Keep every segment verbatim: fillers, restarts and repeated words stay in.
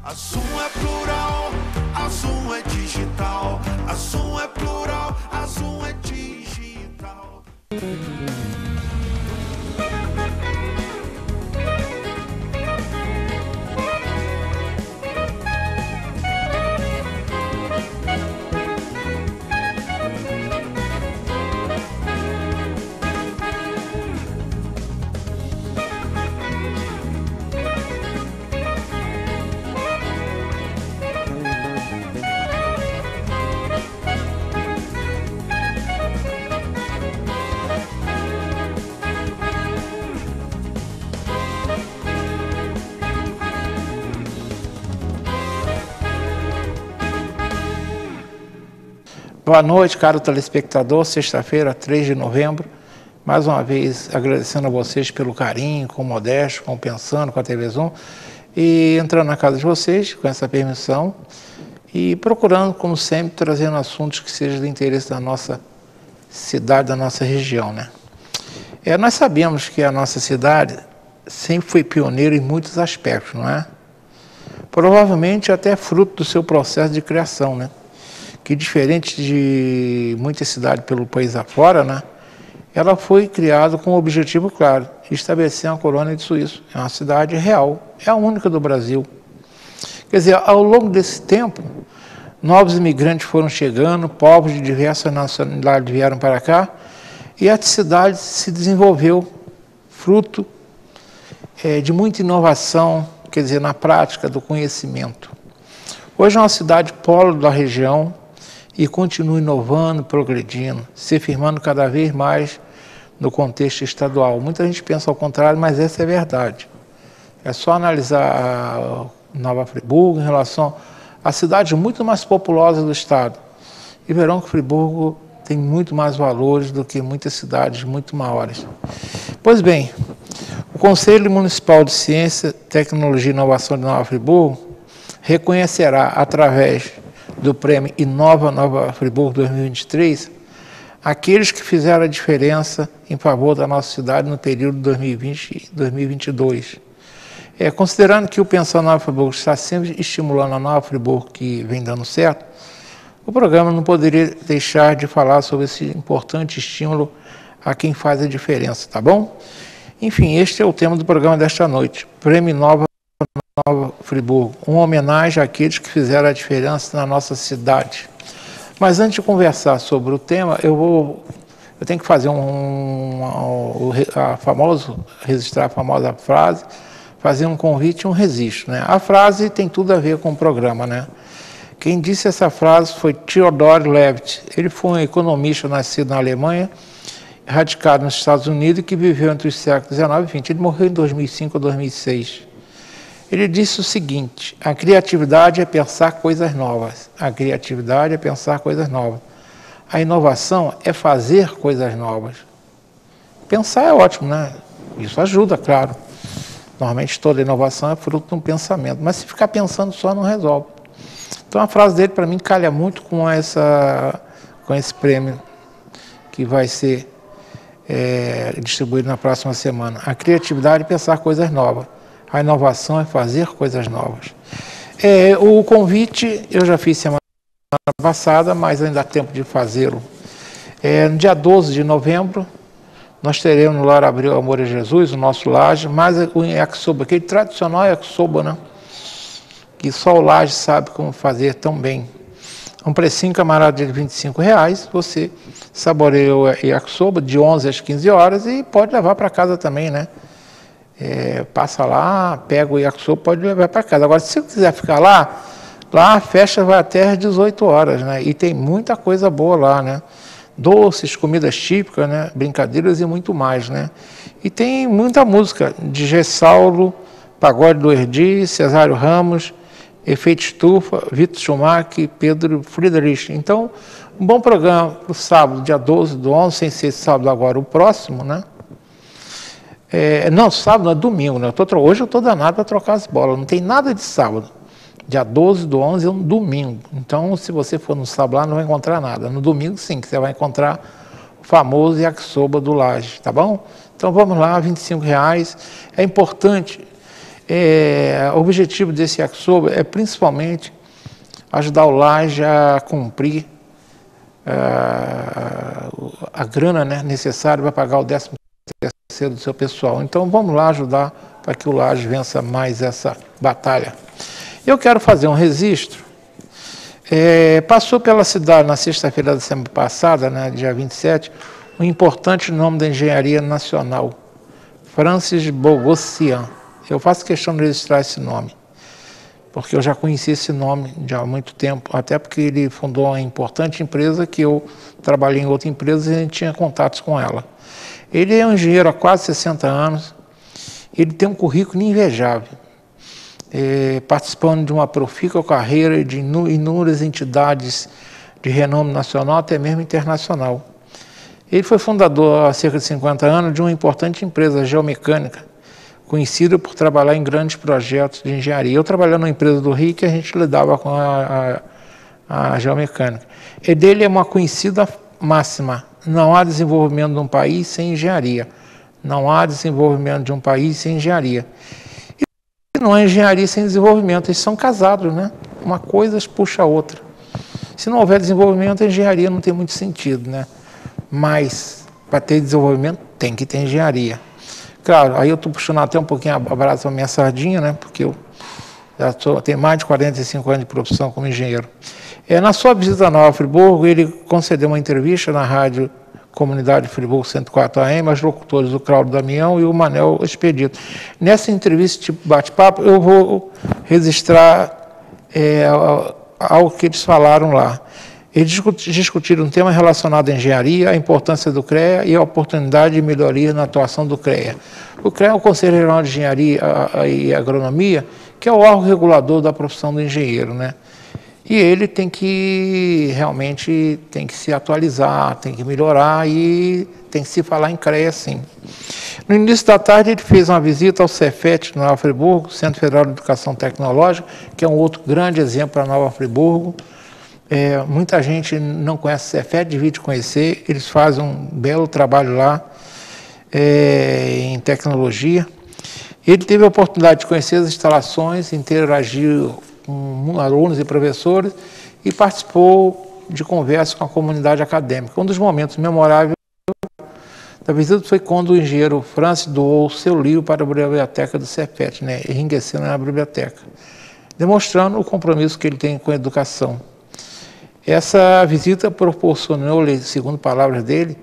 A Zoom é plural, a Zoom é digital. A Zoom é plural, a Zoom é digital. Boa noite, caro telespectador, sexta-feira, três de novembro, mais uma vez agradecendo a vocês pelo carinho, com o Modesto, com o Pensando, com a T V Zoom, e entrando na casa de vocês, com essa permissão, e procurando, como sempre, trazendo assuntos que sejam do interesse da nossa cidade, da nossa região, né? É, nós sabemos que a nossa cidade sempre foi pioneira em muitos aspectos, não é? Provavelmente até fruto do seu processo de criação, né? Que diferente de muitas cidades pelo país afora, né, ela foi criada com um objetivo claro, estabelecer uma colônia de suíços. É uma cidade real, é a única do Brasil. Quer dizer, ao longo desse tempo, novos imigrantes foram chegando, povos de diversas nacionalidades vieram para cá, e a cidade se desenvolveu fruto é, de muita inovação, quer dizer, na prática do conhecimento. Hoje é uma cidade polo da região, e continua inovando, progredindo, se firmando cada vez mais no contexto estadual. Muita gente pensa ao contrário, mas essa é a verdade. É só analisar a Nova Friburgo em relação a cidades muito mais populosas do estado. E verão que Friburgo tem muito mais valores do que muitas cidades muito maiores. Pois bem, o Conselho Municipal de Ciência, Tecnologia e Inovação de Nova Friburgo reconhecerá, através do prêmio Inova Nova Friburgo dois mil e vinte e três, aqueles que fizeram a diferença em favor da nossa cidade no período dois mil e vinte e dois mil e vinte e dois. É, considerando que o Pensando Nova Friburgo está sempre estimulando a Nova Friburgo, que vem dando certo, o programa não poderia deixar de falar sobre esse importante estímulo a quem faz a diferença, tá bom? Enfim, este é o tema do programa desta noite, Prêmio Nova Nova Friburgo, uma homenagem àqueles que fizeram a diferença na nossa cidade. Mas antes de conversar sobre o tema, eu vou, eu tenho que fazer um, um a famoso, registrar a famosa frase, fazer um convite e um registro, né? A frase tem tudo a ver com o programa, né? Quem disse essa frase foi Theodor Levitt. Ele foi um economista nascido na Alemanha, radicado nos Estados Unidos e que viveu entre os séculos dezenove e vinte. Ele morreu em dois mil e cinco ou dois mil e seis. Ele disse o seguinte: a criatividade é pensar coisas novas. A criatividade é pensar coisas novas. A inovação é fazer coisas novas. Pensar é ótimo, né? Isso ajuda, claro. Normalmente toda inovação é fruto de um pensamento, mas se ficar pensando só não resolve. Então a frase dele para mim calha muito com, essa, com esse prêmio que vai ser é, distribuído na próxima semana. A criatividade é pensar coisas novas. A inovação é fazer coisas novas. É, o convite eu já fiz semana passada, mas ainda há tempo de fazê-lo. É, no dia doze de novembro, nós teremos no Lar Abril Amor a Jesus, o nosso laje, mas o yakisoba, aquele tradicional yakisoba, né? Que só o laje sabe como fazer tão bem. Um precinho camarada de vinte e cinco reais, você saboreia o yakisoba de onze às quinze horas e pode levar para casa também, né? É, passa lá, pega o yakisoba, pode levar para casa. Agora, se você quiser ficar lá, lá a festa vai até às dezoito horas, né? E tem muita coisa boa lá, né? Doces, comidas típicas, né? Brincadeiras e muito mais, né? E tem muita música de Gessaulo, Pagode do Erdi, Cesário Ramos, Efeito Estufa, Vitor Schumacher, Pedro Friedrich. Então, um bom programa para o sábado, dia doze do onze, sem ser sábado agora, o próximo, né? É, não, sábado é domingo, né? Eu tô, hoje eu estou danado para trocar as bolas, não tem nada de sábado. Dia doze do onze é um domingo, então se você for no sábado lá não vai encontrar nada. No domingo sim, que você vai encontrar o famoso yakisoba do laje, tá bom? Então vamos lá, vinte e cinco reais. É importante É, o objetivo desse yakisoba é principalmente ajudar o Laje a cumprir a, a grana, né, necessária para pagar o décimo terceiro do seu pessoal. Então vamos lá ajudar para que o Laje vença mais essa batalha. Eu quero fazer um registro. É, passou pela cidade na sexta-feira da semana passada, né, dia vinte e sete, um importante nome da engenharia nacional, Francis Bogossian. Eu faço questão de registrar esse nome, porque eu já conheci esse nome já há muito tempo, até porque ele fundou uma importante empresa que eu trabalhei em outra empresa e a gente tinha contatos com ela. Ele é um engenheiro há quase sessenta anos, ele tem um currículo invejável, é, participando de uma profícua carreira de inúmeras entidades de renome nacional, até mesmo internacional. Ele foi fundador há cerca de cinquenta anos de uma importante empresa geomecânica, conhecida por trabalhar em grandes projetos de engenharia. Eu trabalhava numa empresa do Rio que a gente lidava com a, a, a geomecânica. E dele é uma conhecida máxima: não há desenvolvimento de um país sem engenharia. Não há desenvolvimento de um país sem engenharia. E não há engenharia sem desenvolvimento. Eles são casados, né? Uma coisa puxa a outra. Se não houver desenvolvimento, a engenharia não tem muito sentido, né? Mas, para ter desenvolvimento, tem que ter engenharia. Claro, aí eu estou puxando até um pouquinho a brasa para a minha sardinha, né? Porque eu já tô, tenho mais de quarenta e cinco anos de profissão como engenheiro. É, na sua visita a Nova Friburgo, ele concedeu uma entrevista na rádio Comunidade de Friburgo cento e quatro A M, aos locutores do Claudio Damião e o Manel Expedito. Nessa entrevista, tipo bate-papo, eu vou registrar é, algo que eles falaram lá. Eles discutiram um tema relacionado à engenharia, a importância do CREA e a oportunidade de melhoria na atuação do CREA. O CREA é o Conselho Regional de Engenharia e Agronomia, que é o órgão regulador da profissão do engenheiro, né? E ele tem que, realmente, tem que se atualizar, tem que melhorar e tem que se falar em CREA, sim. No início da tarde, ele fez uma visita ao Cefet, no Nova Friburgo, Centro Federal de Educação Tecnológica, que é um outro grande exemplo para Nova Friburgo. É, muita gente não conhece o Cefet, devia de conhecer. Eles fazem um belo trabalho lá é, em tecnologia. Ele teve a oportunidade de conhecer as instalações, interagir com alunos e professores e participou de conversas com a comunidade acadêmica. Um dos momentos memoráveis da visita foi quando o engenheiro Francis doou o seu livro para a biblioteca do Cefet, né, enriquecendo na biblioteca, demonstrando o compromisso que ele tem com a educação. Essa visita proporcionou, segundo palavras dele,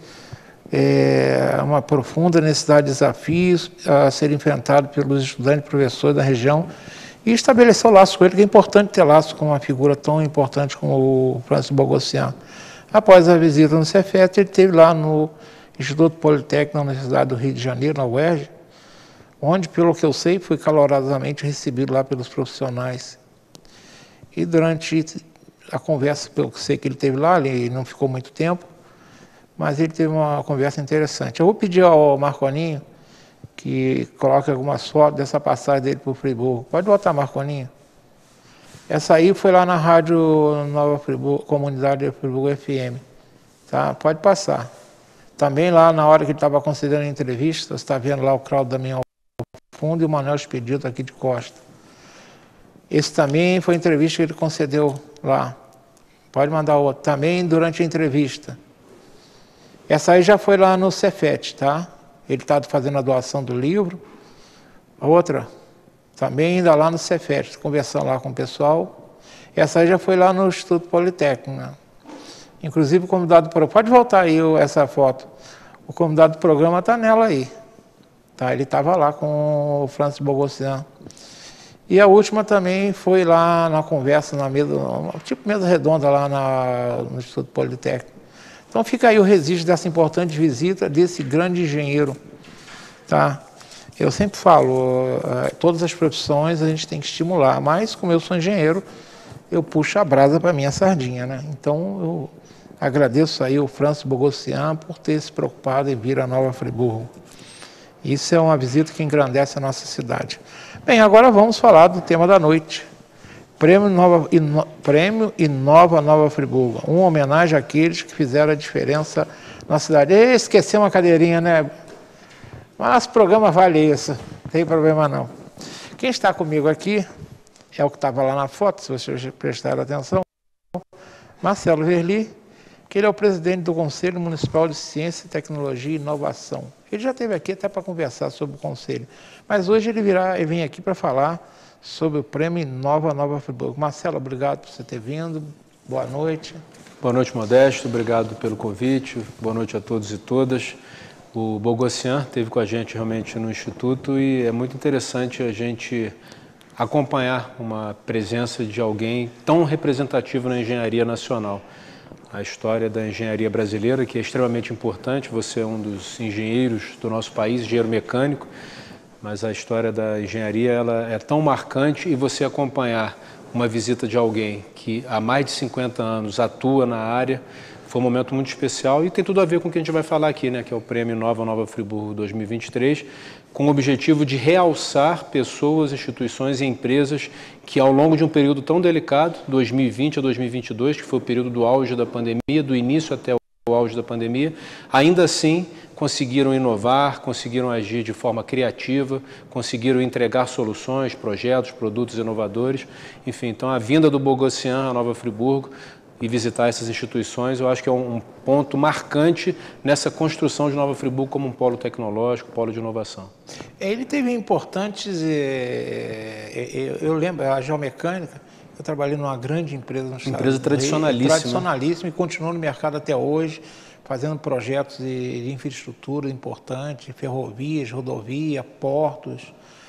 é, uma profunda necessidade de desafios a serem enfrentados pelos estudantes e professores da região e estabeleceu laço com ele, que é importante ter laço com uma figura tão importante como o Francis Bogossian. Após a visita no Cefet, ele esteve lá no Instituto Politécnico da Universidade do Rio de Janeiro, na U E R J, onde, pelo que eu sei, foi calorosamente recebido lá pelos profissionais. E durante a conversa, pelo que sei que ele teve lá, ele não ficou muito tempo, mas ele teve uma conversa interessante. Eu vou pedir ao Marconinho que coloque algumas fotos dessa passagem dele para o Friburgo. Pode botar, Marconinho. Essa aí foi lá na rádio Nova Friburgo, Comunidade de Friburgo F M. Tá? Pode passar. Também lá, na hora que ele estava concedendo a entrevista, você está vendo lá o Claudio Damião ao fundo e o Manel Expedito aqui de costa. Esse também foi a entrevista que ele concedeu lá. Pode mandar outro. Também durante a entrevista. Essa aí já foi lá no Cefet, tá? Ele está fazendo a doação do livro. Outra, também ainda lá no Cefet, conversando lá com o pessoal. Essa aí já foi lá no Instituto Politécnico, né? Inclusive o convidado do programa. Pode voltar aí essa foto. O convidado do programa está nela aí. Tá? Ele estava lá com o Francis Bogossian. E a última também foi lá na conversa, na mesa, tipo mesa redonda lá na, no Instituto Politécnico. Então fica aí o registro dessa importante visita desse grande engenheiro. Tá? Eu sempre falo, todas as profissões a gente tem que estimular, mas como eu sou engenheiro, eu puxo a brasa para a minha sardinha, né? Então eu agradeço aí o Francis Bogossian por ter se preocupado em vir a Nova Friburgo. Isso é uma visita que engrandece a nossa cidade. Bem, agora vamos falar do tema da noite. Prêmio Nova, Ino, Prêmio Inova Nova Friburgo. Uma homenagem àqueles que fizeram a diferença na cidade. E esqueci uma cadeirinha, né? Mas o programa vale isso, não tem problema não. Quem está comigo aqui é o que estava lá na foto, se vocês prestarem atenção, Marcelo Verli, que ele é o presidente do Conselho Municipal de Ciência, Tecnologia e Inovação. Ele já esteve aqui até para conversar sobre o Conselho, mas hoje ele, virá, ele vem aqui para falar sobre o Prêmio Inova Nova Friburgo. Marcelo, obrigado por você ter vindo, boa noite. Boa noite, Modesto, obrigado pelo convite, boa noite a todos e todas. O Bogossian esteve com a gente realmente no Instituto e é muito interessante a gente acompanhar uma presença de alguém tão representativo na engenharia nacional. A história da engenharia brasileira, que é extremamente importante, você é um dos engenheiros do nosso país, engenheiro mecânico, mas a história da engenharia ela é tão marcante e você acompanhar uma visita de alguém que há mais de cinquenta anos atua na área, foi um momento muito especial e tem tudo a ver com o que a gente vai falar aqui, né, que é o Prêmio Inova Nova Friburgo dois mil e vinte e três, com o objetivo de realçar pessoas, instituições e empresas que ao longo de um período tão delicado, dois mil e vinte a dois mil e vinte e dois, que foi o período do auge da pandemia, do início até o auge da pandemia, ainda assim conseguiram inovar, conseguiram agir de forma criativa, conseguiram entregar soluções, projetos, produtos inovadores. Enfim, então a vinda do Bogossian a Nova Friburgo e visitar essas instituições, eu acho que é um ponto marcante nessa construção de Nova Friburgo como um polo tecnológico, polo de inovação. Ele teve importantes, é, eu lembro, a Geomecânica, eu trabalhei numa grande empresa no estado Empresa tradicionalíssima. Tradicionalíssima e continuou no mercado até hoje, fazendo projetos de, de infraestrutura importantes, ferrovias, rodovia, portos.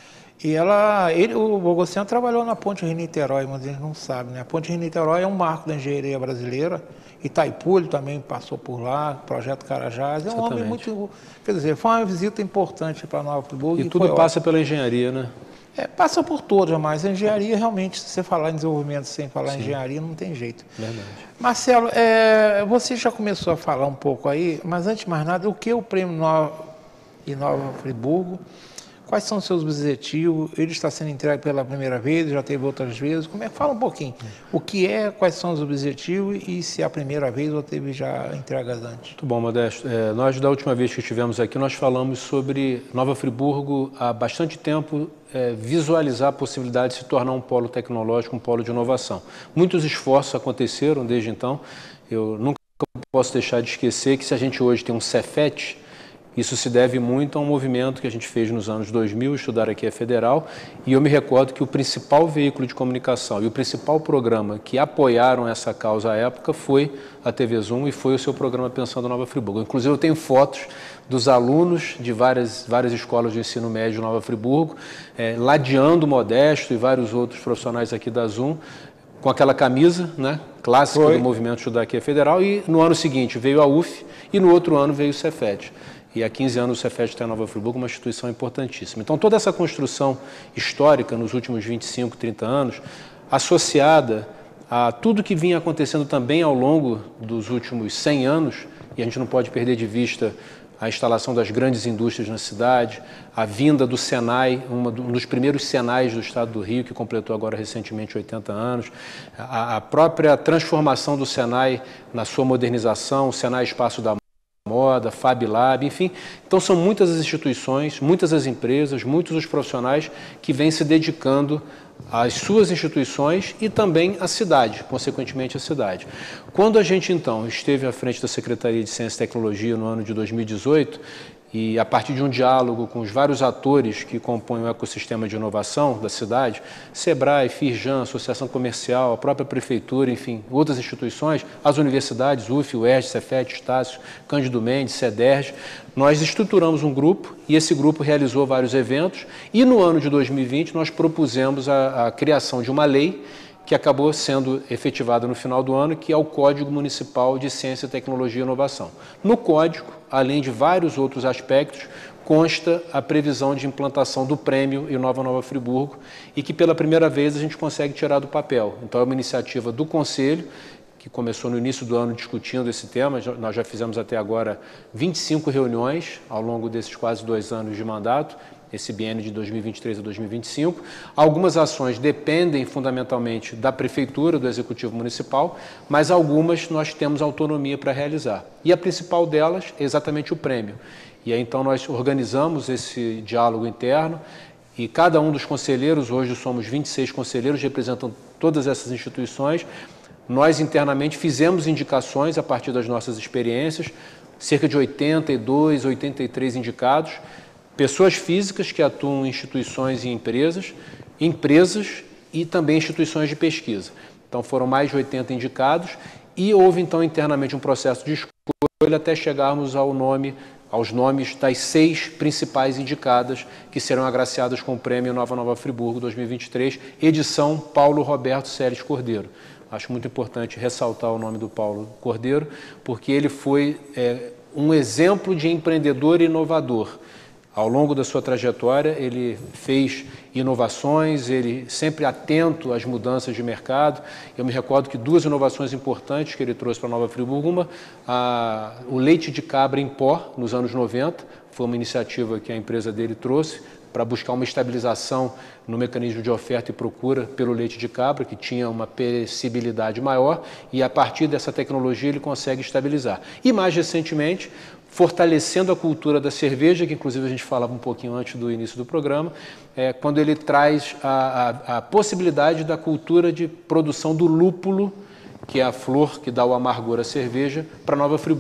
E ela, ele, o Bogossian trabalhou na Ponte Rio-Niterói, mas a gente não sabe, né? A Ponte Rio-Niterói é um marco da engenharia brasileira. Itaipu ele também passou por lá, Projeto Carajás. É um Exatamente. homem muito... Quer dizer, foi uma visita importante para Nova Friburgo. E, e tudo passa ótimo. Pela engenharia, né? É, passa por todas, mas a engenharia realmente, se você falar em desenvolvimento sem falar Sim. em engenharia, não tem jeito. Verdade. Marcelo, é, você já começou a falar um pouco aí, mas antes de mais nada, o que é o Prêmio Nova Inova Friburgo? Quais são os seus objetivos? Ele está sendo entregue pela primeira vez, já teve outras vezes. Como é? Fala um pouquinho. O que é, quais são os objetivos e se é a primeira vez ou teve já entregas antes? Muito bom, Modesto. É, nós, da última vez que estivemos aqui, nós falamos sobre Nova Friburgo há bastante tempo é, visualizar a possibilidade de se tornar um polo tecnológico, um polo de inovação. Muitos esforços aconteceram desde então. Eu nunca posso deixar de esquecer que se a gente hoje tem um Cefet, isso se deve muito a um movimento que a gente fez nos anos dois mil, Estudar Aqui é Federal, e eu me recordo que o principal veículo de comunicação e o principal programa que apoiaram essa causa à época foi a T V Zoom e foi o seu programa Pensando Nova Friburgo. Inclusive eu tenho fotos dos alunos de várias, várias escolas de ensino médio de Nova Friburgo, é, ladeando o Modesto e vários outros profissionais aqui da Zoom, com aquela camisa, né, clássica Foi. do movimento Estudar Aqui é Federal, e no ano seguinte veio a U F e no outro ano veio o Cefet. E há quinze anos o Cefet está em Nova Friburgo, uma instituição importantíssima. Então toda essa construção histórica nos últimos vinte e cinco, trinta anos, associada a tudo que vinha acontecendo também ao longo dos últimos cem anos, e a gente não pode perder de vista a instalação das grandes indústrias na cidade, a vinda do Senai, uma do, um dos primeiros Senais do estado do Rio, que completou agora recentemente oitenta anos, a, a própria transformação do Senai na sua modernização, o Senai Espaço da Moda, Fab Lab, enfim. Então são muitas as instituições, muitas as empresas, muitos os profissionais que vêm se dedicando às suas instituições e também à cidade, consequentemente à cidade. Quando a gente então esteve à frente da Secretaria de Ciência e Tecnologia no ano de dois mil e dezoito, e a partir de um diálogo com os vários atores que compõem o ecossistema de inovação da cidade, Sebrae, Firjan, Associação Comercial, a própria Prefeitura, enfim, outras instituições, as universidades, U F, U E R J, Cefet, Estácio, Cândido Mendes, CEDERJ, nós estruturamos um grupo e esse grupo realizou vários eventos e no ano de dois mil e vinte nós propusemos a, a criação de uma lei que acabou sendo efetivada no final do ano, que é o Código Municipal de Ciência, Tecnologia e Inovação. No Código, além de vários outros aspectos, consta a previsão de implantação do Prêmio Inova Nova Friburgo e que pela primeira vez a gente consegue tirar do papel. Então é uma iniciativa do Conselho, que começou no início do ano discutindo esse tema. Nós já fizemos até agora vinte e cinco reuniões ao longo desses quase dois anos de mandato, esse biênio de dois mil e vinte e três a dois mil e vinte e cinco. Algumas ações dependem fundamentalmente da Prefeitura, do Executivo Municipal, mas algumas nós temos autonomia para realizar. E a principal delas é exatamente o prêmio. E aí então nós organizamos esse diálogo interno, E cada um dos conselheiros, hoje somos vinte e seis conselheiros, representam todas essas instituições. Nós internamente fizemos indicações a partir das nossas experiências, cerca de oitenta e dois, oitenta e três indicados, pessoas físicas que atuam em instituições e empresas, empresas e também instituições de pesquisa. Então foram mais de oitenta indicados e houve então internamente um processo de escolha até chegarmos ao nome, aos nomes das seis principais indicadas que serão agraciadas com o prêmio Nova Nova Friburgo dois mil e vinte e três, edição Paulo Roberto Seles Cordeiro. Acho muito importante ressaltar o nome do Paulo Cordeiro, porque ele foi é, um exemplo de empreendedor e inovador. Ao longo da sua trajetória, ele fez inovações, ele sempre atento às mudanças de mercado. Eu me recordo que duas inovações importantes que ele trouxe para a Nova Friburgo, uma, a, o leite de cabra em pó, nos anos noventa, foi uma iniciativa que a empresa dele trouxe para buscar uma estabilização no mecanismo de oferta e procura pelo leite de cabra, que tinha uma perecibilidade maior, e a partir dessa tecnologia ele consegue estabilizar. E mais recentemente, fortalecendo a cultura da cerveja, que inclusive a gente falava um pouquinho antes do início do programa, é, quando ele traz a, a, a possibilidade da cultura de produção do lúpulo, que é a flor que dá o amargor à cerveja, para Nova Friburgo.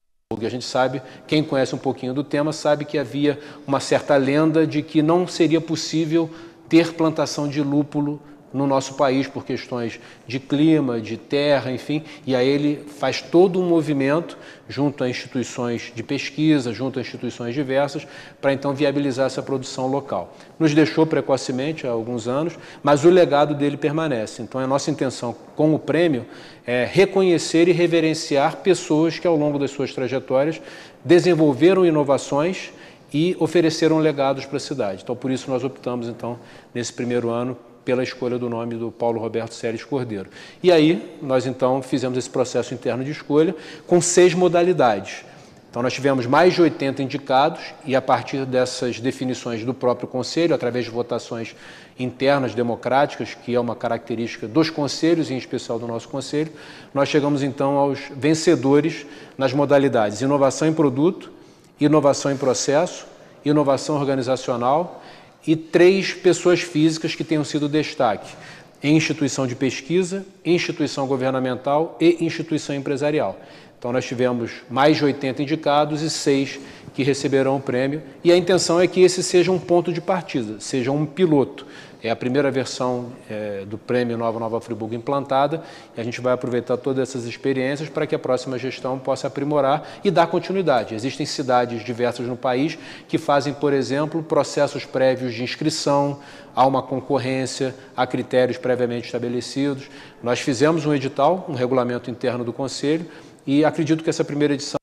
A gente sabe, quem conhece um pouquinho do tema, sabe que havia uma certa lenda de que não seria possível ter plantação de lúpulo no nosso país por questões de clima, de terra, enfim, e aí ele faz todo um movimento junto a instituições de pesquisa, junto a instituições diversas, para então viabilizar essa produção local. Nos deixou precocemente há alguns anos, mas o legado dele permanece. Então a nossa intenção com o prêmio é reconhecer e reverenciar pessoas que ao longo das suas trajetórias desenvolveram inovações e ofereceram legados para a cidade. Então por isso nós optamos então nesse primeiro ano pela escolha do nome do Paulo Roberto Seles Cordeiro. E aí, nós então fizemos esse processo interno de escolha com seis modalidades. Então nós tivemos mais de oitenta indicados e a partir dessas definições do próprio Conselho, através de votações internas democráticas, que é uma característica dos conselhos, em especial do nosso Conselho, nós chegamos então aos vencedores nas modalidades inovação em produto, inovação em processo, inovação organizacional, e três pessoas físicas que tenham sido destaque em instituição de pesquisa, instituição governamental e instituição empresarial. Então nós tivemos mais de oitenta indicados e seis que receberão o prêmio e a intenção é que esse seja um ponto de partida, seja um piloto. É a primeira versão é, do prêmio Nova Nova Friburgo implantada e a gente vai aproveitar todas essas experiências para que a próxima gestão possa aprimorar e dar continuidade. Existem cidades diversas no país que fazem, por exemplo, processos prévios de inscrição, há uma concorrência, há critérios previamente estabelecidos. Nós fizemos um edital, um regulamento interno do Conselho e acredito que essa primeira edição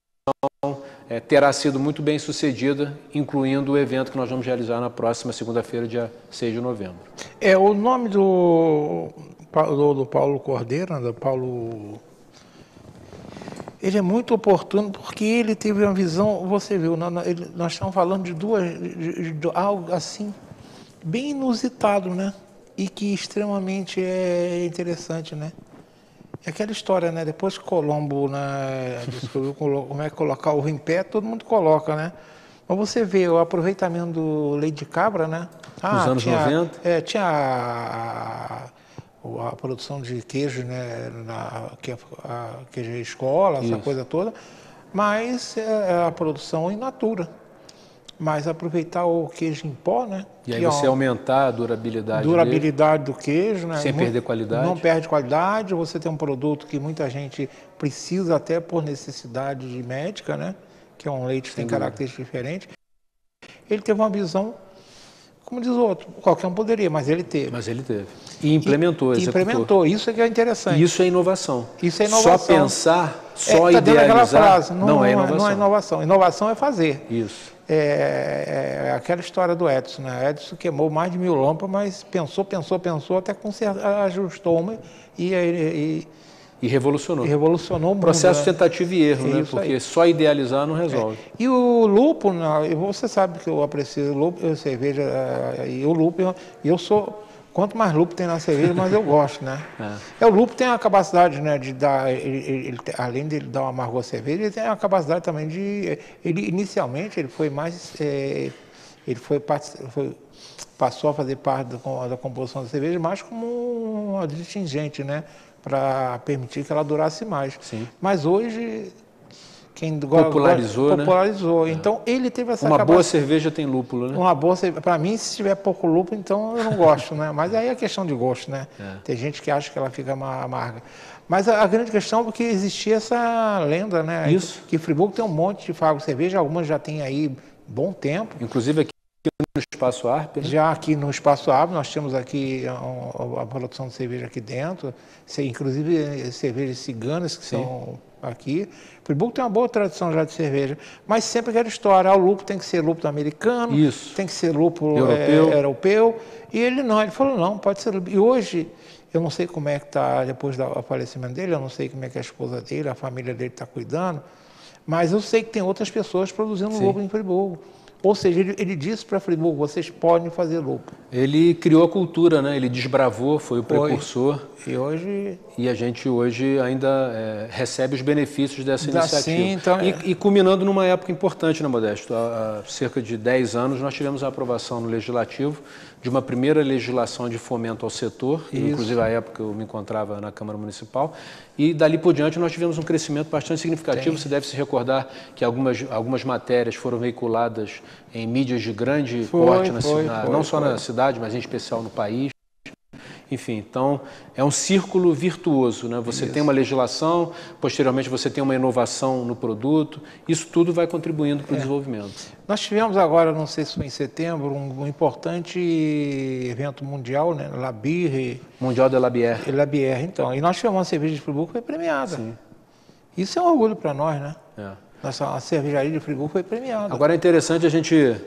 É, terá sido muito bem sucedida, incluindo o evento que nós vamos realizar na próxima segunda-feira, dia seis de novembro. É, o nome do, do, do Paulo Cordeiro, do Paulo, ele é muito oportuno porque ele teve uma visão, você viu, nós, ele, nós estamos falando de duas, de, de algo assim, bem inusitado, né? E que extremamente é interessante, né? É aquela história, né? Depois que Colombo, né, descobriu como é que colocar o ovo em pé, todo mundo coloca, né? Mas você vê o aproveitamento do leite de cabra, né? Ah, nos anos tinha, noventa? É, tinha a, a, a produção de queijo, né? Na, que a, a queijo escola, essa Isso. coisa toda, mas é a produção in natura. Mas aproveitar o queijo em pó, né? E aí que você é aumentar a durabilidade durabilidade do queijo, né? Sem Não, perder qualidade. Não perde qualidade, você tem um produto que muita gente precisa até por necessidade de médica, né? Que é um leite que tem características diferentes. Ele teve uma visão, como diz o outro, qualquer um poderia, mas ele teve. Mas ele teve. E implementou, e, executou. Implementou, isso é que é interessante. Isso é inovação. Isso é inovação. Só pensar, só é, tá idealizar, frase, não, não, é não, inovação. não é inovação. Inovação é fazer. Isso. É, é aquela história do Edison, né? Edison queimou mais de mil lâmpadas, mas pensou, pensou, pensou, até consertar, ajustou uma e, e, e revolucionou. E revolucionou o mundo. Processo né? tentativa e erro, é né? Porque aí. Só idealizar não resolve. É. E o lúpulo, você sabe que eu aprecio o lúpulo, cerveja, e o lúpulo, eu sou... Quanto mais lúpulo tem na cerveja, mais eu gosto, né? É. É, o lúpulo tem a capacidade, né, de dar, ele, ele, ele, além de ele dar um amargor à cerveja, ele tem a capacidade também de, ele inicialmente ele foi mais é, ele foi, foi, passou a fazer parte da, da composição da cerveja mais como um adtingente, né? Para permitir que ela durasse mais. Sim. Mas hoje, quem popularizou, gosta, popularizou. Né? Então, ele teve essa Uma capacidade. boa cerveja tem lúpulo, né? Uma boa cerveja. Para mim, se tiver pouco lúpulo, então eu não gosto, né? Mas aí é questão de gosto, né? É. Tem gente que acha que ela fica amarga. Mas a, a grande questão é que existia essa lenda, né? Isso. Que Friburgo tem um monte de fábrica de cerveja, algumas já tem aí bom tempo. Inclusive aqui no Espaço Arp, né? Já aqui no Espaço Arp, nós temos aqui a, a produção de cerveja aqui dentro, inclusive cervejas ciganas que Sim. são aqui. Friburgo tem uma boa tradição já de cerveja, mas sempre aquela história, ah, o lúpulo tem que ser lúpulo americano, Isso. tem que ser lúpulo europeu. É, europeu, e ele não, ele falou, não, pode ser lúpulo. E hoje, eu não sei como é que está, depois do falecimento dele, eu não sei como é que a esposa dele, a família dele está cuidando, mas eu sei que tem outras pessoas produzindo Sim. lúpulo em Friburgo. Ou seja, ele, ele disse para Friburgo, vocês podem fazer lúpulo. Ele criou a cultura, né? Ele desbravou, foi o precursor. Foi. E hoje... E a gente hoje ainda é, recebe os benefícios dessa Dá iniciativa. Sim, então e, é. e culminando numa época importante, né, Modesto? Há, há cerca de dez anos nós tivemos a aprovação no Legislativo de uma primeira legislação de fomento ao setor, inclusive à época eu me encontrava na Câmara Municipal, e dali por diante nós tivemos um crescimento bastante significativo. Tem. Você deve se recordar que algumas, algumas matérias foram veiculadas em mídias de grande foi, porte, na, foi, na, foi, não só foi. na cidade, mas em especial no país. Enfim, então é um círculo virtuoso, né? Você Isso. tem uma legislação, posteriormente você tem uma inovação no produto, isso tudo vai contribuindo para o é. desenvolvimento. Nós tivemos agora, não sei se foi em setembro, um, um importante evento mundial, né? La Bière. Mundial de La Bière. La Bière, então. E nós tivemos uma cerveja de Friburgo que foi premiada. Sim. Isso é um orgulho para nós, né? É. Nossa, a cervejaria de Friburgo foi premiada. Agora é interessante a gente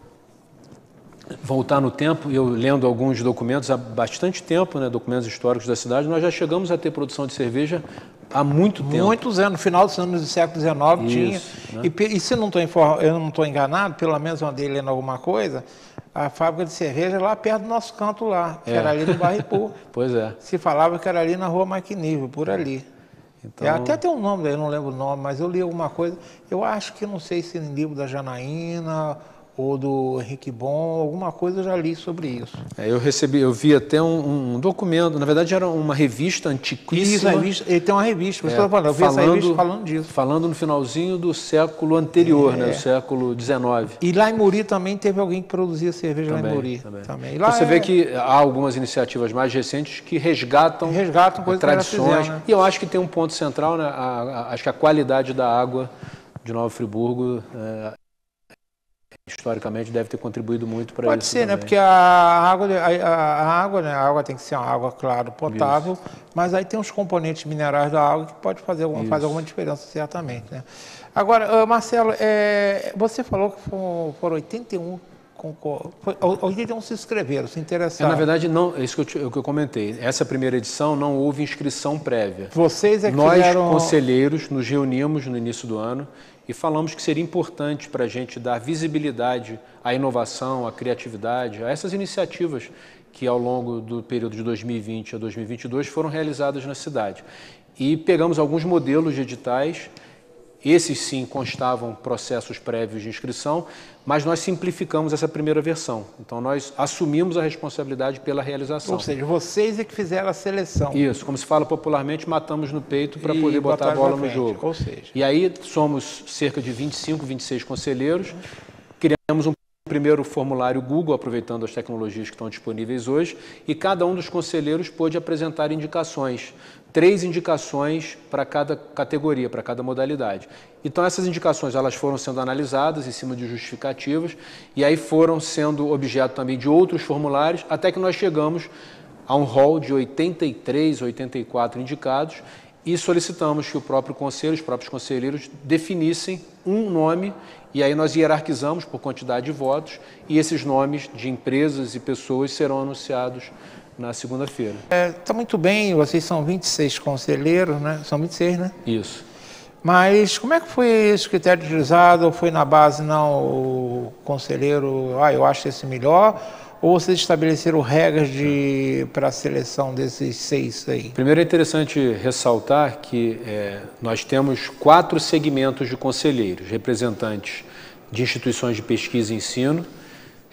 voltar no tempo, eu lendo alguns documentos há bastante tempo, né, documentos históricos da cidade, nós já chegamos a ter produção de cerveja há muito tempo. Muitos anos, no final dos anos do século dezenove tinha. Né? E, e se não tô inform... eu não estou enganado, pelo menos uma dele lendo alguma coisa, a fábrica de cerveja lá perto do nosso canto lá, que é. era ali no Bairro Ipu. Pois é. Se falava que era ali na Rua Maquinível, por ali. Então... É, até tem um nome, eu não lembro o nome, mas eu li alguma coisa, eu acho que não sei se em livro da Janaína ou do Henrique Bon, alguma coisa eu já li sobre isso. É, eu recebi, eu vi até um, um documento, na verdade era uma revista antiquíssima. Isso, revista, ele tem uma revista, você é, está falando, eu vi falando, essa revista falando disso. Falando no finalzinho do século anterior, é. né, do século dezenove. E lá em Muri também teve alguém que produzia cerveja também, lá em Muri. Também. também. Lá você é... vê que há algumas iniciativas mais recentes que resgatam, resgatam coisas tradições. Fizeram, né? E eu acho que tem um ponto central, né, a, a, acho que a qualidade da água de Nova Friburgo, é, historicamente deve ter contribuído muito para isso. Pode ser, também. né? Porque a água, a, a, água, né? A água tem que ser uma água, claro, potável, isso. Mas aí tem os componentes minerais da água que pode fazer alguma, fazer alguma diferença, certamente, né? Agora, Marcelo, é, você falou que foram, foram oitenta e um, oitenta e um se inscreveram, se interessaram. É, na verdade, não, é isso que eu, te, que eu comentei. Essa primeira edição não houve inscrição prévia. Vocês é que Nós, fizeram... conselheiros, nos reunimos no início do ano e falamos que seria importante para a gente dar visibilidade à inovação, à criatividade, a essas iniciativas que ao longo do período de dois mil e vinte a dois mil e vinte e dois foram realizadas na cidade. E pegamos alguns modelos de editais, esses sim constavam processos prévios de inscrição, mas nós simplificamos essa primeira versão. Então nós assumimos a responsabilidade pela realização. Ou seja, vocês é que fizeram a seleção. Isso, como se fala popularmente, matamos no peito para poder botar a bola no jogo. Ou seja... E aí somos cerca de vinte e cinco, vinte e seis conselheiros, criamos um primeiro formulário Google, aproveitando as tecnologias que estão disponíveis hoje, e cada um dos conselheiros pôde apresentar indicações, três indicações para cada categoria, para cada modalidade. Então essas indicações elas foram sendo analisadas em cima de justificativas e aí foram sendo objeto também de outros formulários, até que nós chegamos a um rol de oitenta e três, oitenta e quatro indicados e solicitamos que o próprio conselho, os próprios conselheiros definissem um nome e aí nós hierarquizamos por quantidade de votos e esses nomes de empresas e pessoas serão anunciados na segunda-feira. Está é, muito bem, vocês são vinte e seis conselheiros, né? São vinte e seis, né? Isso. Mas como é que foi esse critério utilizado? Ou foi na base, não, o conselheiro, ah, eu acho esse melhor? Ou vocês estabeleceram regras de, para a seleção desses seis aí? Primeiro é interessante ressaltar que é, nós temos quatro segmentos de conselheiros, representantes de instituições de pesquisa e ensino,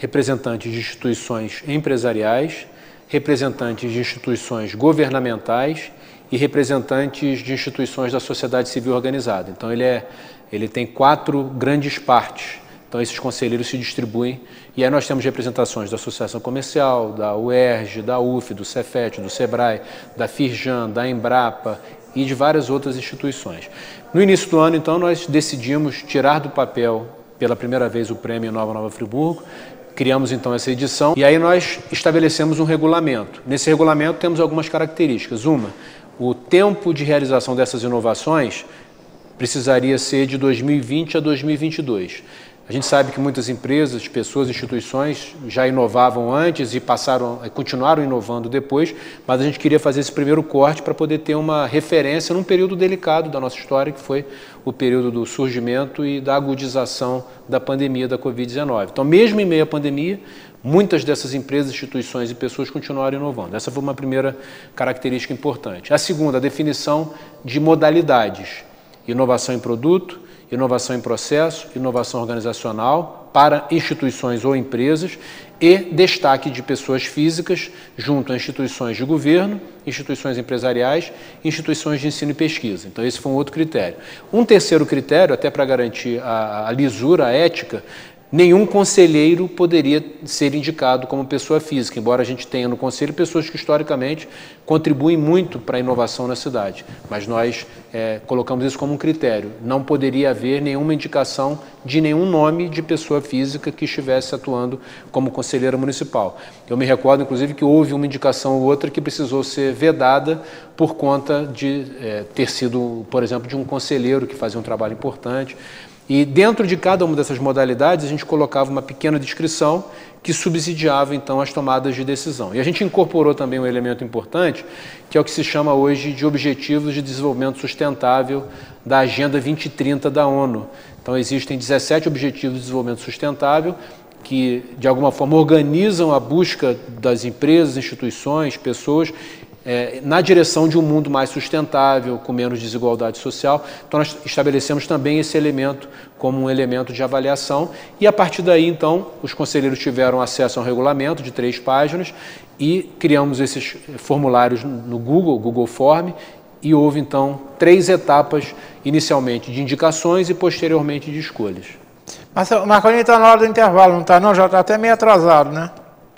representantes de instituições empresariais, representantes de instituições governamentais e representantes de instituições da sociedade civil organizada. Então, ele, é, ele tem quatro grandes partes. Então, esses conselheiros se distribuem e aí nós temos representações da Associação Comercial, da U E R J, da U F, do Cefet, do Sebrae, da Firjan, da Embrapa e de várias outras instituições. No início do ano, então, nós decidimos tirar do papel pela primeira vez o Prêmio Inova Nova Friburgo. Criamos então essa edição e aí nós estabelecemos um regulamento. Nesse regulamento temos algumas características. Uma, o tempo de realização dessas inovações precisaria ser de dois mil e vinte a dois mil e vinte e dois. A gente sabe que muitas empresas, pessoas, instituições já inovavam antes e passaram, continuaram inovando depois, mas a gente queria fazer esse primeiro corte para poder ter uma referência num período delicado da nossa história, que foi o período do surgimento e da agudização da pandemia da covid dezenove. Então, mesmo em meio à pandemia, muitas dessas empresas, instituições e pessoas continuaram inovando. Essa foi uma primeira característica importante. A segunda, a definição de modalidades. Inovação em produto, inovação em processo, inovação organizacional para instituições ou empresas e destaque de pessoas físicas junto a instituições de governo, instituições empresariais e instituições de ensino e pesquisa. Então, esse foi um outro critério. Um terceiro critério, até para garantir a, a lisura, a ética, nenhum conselheiro poderia ser indicado como pessoa física, embora a gente tenha no conselho pessoas que historicamente contribuem muito para a inovação na cidade. Mas nós é, colocamos isso como um critério. Não poderia haver nenhuma indicação de nenhum nome de pessoa física que estivesse atuando como conselheira municipal. Eu me recordo, inclusive, que houve uma indicação ou outra que precisou ser vedada por conta de é, ter sido, por exemplo, de um conselheiro que fazia um trabalho importante. E dentro de cada uma dessas modalidades, a gente colocava uma pequena descrição que subsidiava, então, as tomadas de decisão. E a gente incorporou também um elemento importante, que é o que se chama hoje de Objetivos de Desenvolvimento Sustentável da Agenda vinte e trinta da ONU. Então, existem dezessete Objetivos de Desenvolvimento Sustentável que, de alguma forma, organizam a busca das empresas, instituições, pessoas, É, na direção de um mundo mais sustentável, com menos desigualdade social. Então, nós estabelecemos também esse elemento como um elemento de avaliação e, a partir daí, então, os conselheiros tiveram acesso a um regulamento de três páginas e criamos esses formulários no Google, Google Form, e houve, então, três etapas, inicialmente de indicações e, posteriormente, de escolhas. Mas o Marcolinho está na hora do intervalo, não está não? Já está até meio atrasado, né?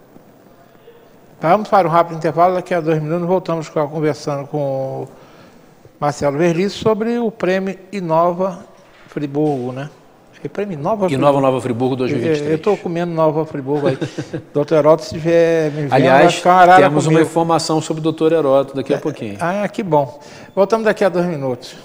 Vamos para um rápido intervalo, daqui a dois minutos voltamos conversando com o Marcelo Verlice sobre o Prêmio Inova Friburgo, né? É Prêmio Inova Friburgo? Inova Nova Friburgo dois mil e vinte e três. Eu estou comendo Nova Friburgo aí. doutor Heródoto, se estiver me vendo, aliás, vai ficar uma arara temos comigo. Uma informação sobre o doutor Heródoto daqui a pouquinho. Ah, que bom. Voltamos daqui a dois minutos.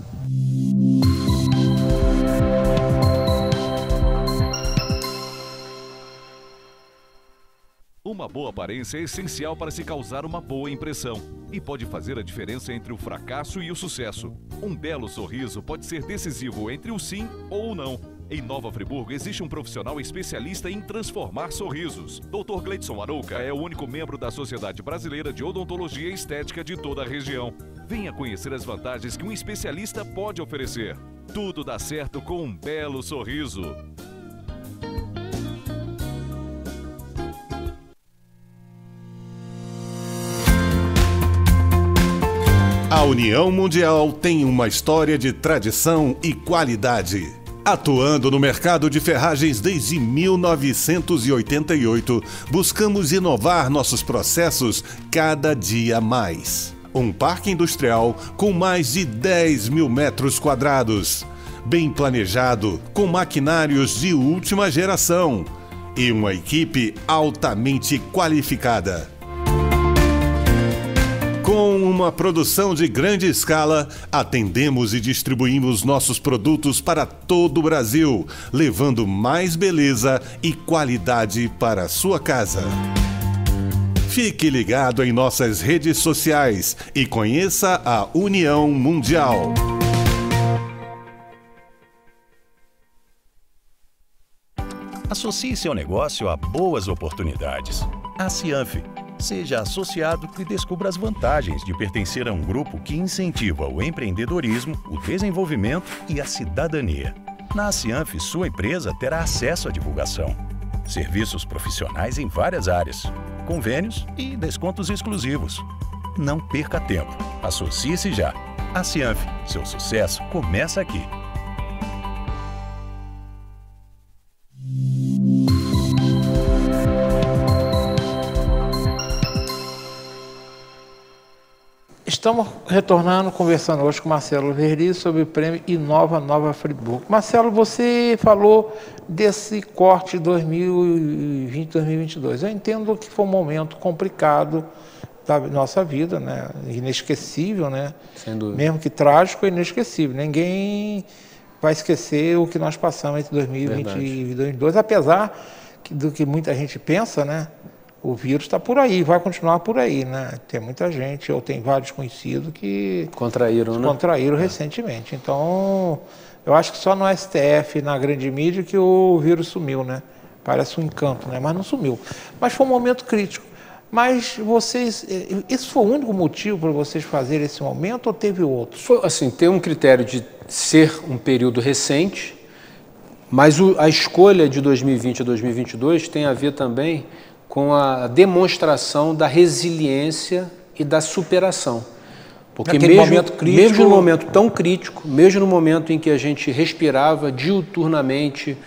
Uma boa aparência é essencial para se causar uma boa impressão e pode fazer a diferença entre o fracasso e o sucesso. Um belo sorriso pode ser decisivo entre o sim ou o não. Em Nova Friburgo existe um profissional especialista em transformar sorrisos. doutor Gleidson Arouca é o único membro da Sociedade Brasileira de Odontologia e Estética de toda a região. Venha conhecer as vantagens que um especialista pode oferecer. Tudo dá certo com um belo sorriso. A União Mundial tem uma história de tradição e qualidade. Atuando no mercado de ferragens desde mil novecentos e oitenta e oito, buscamos inovar nossos processos cada dia mais. Um parque industrial com mais de dez mil metros quadrados, bem planejado, com maquinários de última geração e uma equipe altamente qualificada. Com uma produção de grande escala, atendemos e distribuímos nossos produtos para todo o Brasil, levando mais beleza e qualidade para a sua casa. Fique ligado em nossas redes sociais e conheça a União Mundial. Associe seu negócio a boas oportunidades. A Cianf. Seja associado e descubra as vantagens de pertencer a um grupo que incentiva o empreendedorismo, o desenvolvimento e a cidadania. Na Cianf, sua empresa terá acesso à divulgação. serviços profissionais em várias áreas, convênios e descontos exclusivos. Não perca tempo. Associe-se já. A Cianf, seu sucesso começa aqui. Estamos retornando, conversando hoje com Marcelo Verdi sobre o prêmio Inova Nova Friburgo. Marcelo, você falou desse corte dois mil e vinte, dois mil e vinte e dois. Eu entendo que foi um momento complicado da nossa vida, né? Inesquecível, né? Sem dúvida. Mesmo que trágico, é inesquecível. Ninguém vai esquecer o que nós passamos entre dois mil e vinte e dois mil e vinte e dois, apesar do que muita gente pensa, né? O vírus está por aí, vai continuar por aí, né? Tem muita gente, eu tenho vários conhecidos que contraíram, né? contraíram é. recentemente. Então, eu acho que só no S T F, na grande mídia, que o vírus sumiu, né? Parece um encanto, né? Mas não sumiu. Mas foi um momento crítico. Mas vocês, esse foi o único motivo para vocês fazerem esse momento ou teve outros? Foi, assim, tem um critério de ser um período recente, mas o, a escolha de dois mil e vinte a dois mil e vinte e dois tem a ver também com a demonstração da resiliência e da superação. Porque mesmo, momento crítico, mesmo no momento tão crítico, mesmo no momento em que a gente respirava diuturnamente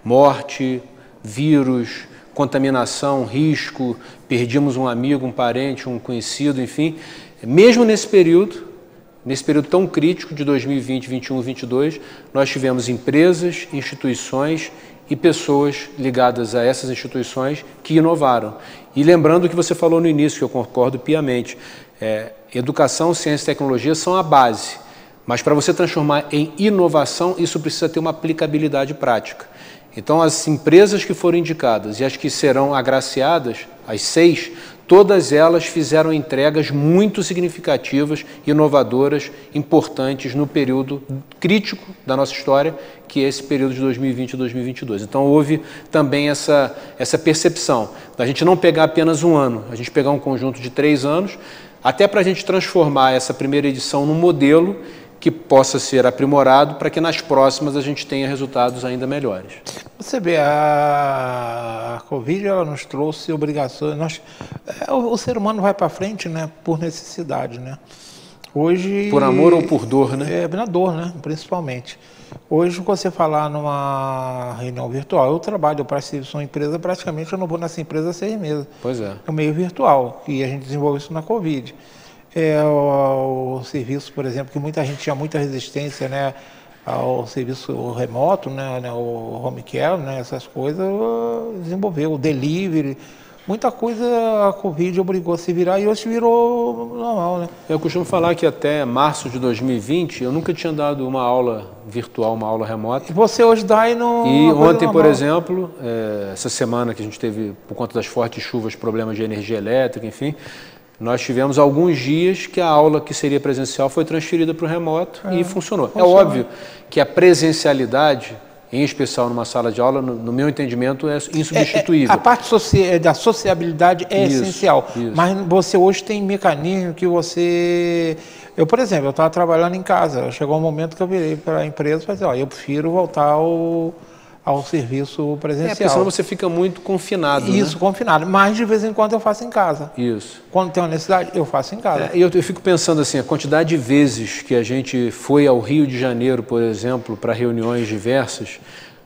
morte, vírus, contaminação, risco, perdíamos um amigo, um parente, um conhecido, enfim, mesmo nesse período, nesse período tão crítico de dois mil e vinte, vinte e um, vinte e dois, nós tivemos empresas, instituições e pessoas ligadas a essas instituições que inovaram. E lembrando o que você falou no início, que eu concordo piamente, é, educação, ciência e tecnologia são a base, mas para você transformar em inovação, isso precisa ter uma aplicabilidade prática. Então, as empresas que foram indicadas e as que serão agraciadas, as seis, todas elas fizeram entregas muito significativas, inovadoras, importantes no período crítico da nossa história, que é esse período de dois mil e vinte a dois mil e vinte e dois. Então, houve também essa, essa percepção da gente não pegar apenas um ano, a gente pegar um conjunto de três anos, até para a gente transformar essa primeira edição num modelo que possa ser aprimorado para que nas próximas a gente tenha resultados ainda melhores. Você vê, a, a Covid ela nos trouxe obrigações, nós, é, o, o ser humano vai para frente, né, por necessidade, né? Hoje, por amor ou por dor, né? É, na dor, né, principalmente. Hoje, você falar numa reunião virtual, eu trabalho, eu participo de uma empresa, praticamente eu não vou nessa empresa há seis meses. Pois é. É um meio virtual, e a gente desenvolveu isso na Covid. É, o, o serviço, por exemplo, que muita gente tinha muita resistência, né, ao serviço remoto, né, né, o home care, né, essas coisas, desenvolveu, o delivery, muita coisa a Covid obrigou a se virar e hoje virou normal, né? Eu costumo falar que até março de dois mil e vinte eu nunca tinha dado uma aula virtual, uma aula remota. E você hoje dá e não... E ontem, por exemplo, é, essa semana que a gente teve, por conta das fortes chuvas, problemas de energia elétrica, enfim, nós tivemos alguns dias que a aula que seria presencial foi transferida para o remoto é, e funcionou. Funciona. É óbvio que a presencialidade, em especial numa sala de aula, no, no meu entendimento, é insubstituível. É, é, a parte socia da sociabilidade é isso, essencial, isso. Mas você hoje tem mecanismo que você... Eu, por exemplo, eu estava trabalhando em casa, chegou um momento que eu virei para a empresa e falei, ó, eu prefiro voltar ao... ao serviço presencial. É, porque senão você fica muito confinado. Isso, né? confinado. Mas de vez em quando eu faço em casa. Isso. Quando tem uma necessidade, eu faço em casa. É, eu, eu fico pensando assim, a quantidade de vezes que a gente foi ao Rio de Janeiro, por exemplo, para reuniões diversas,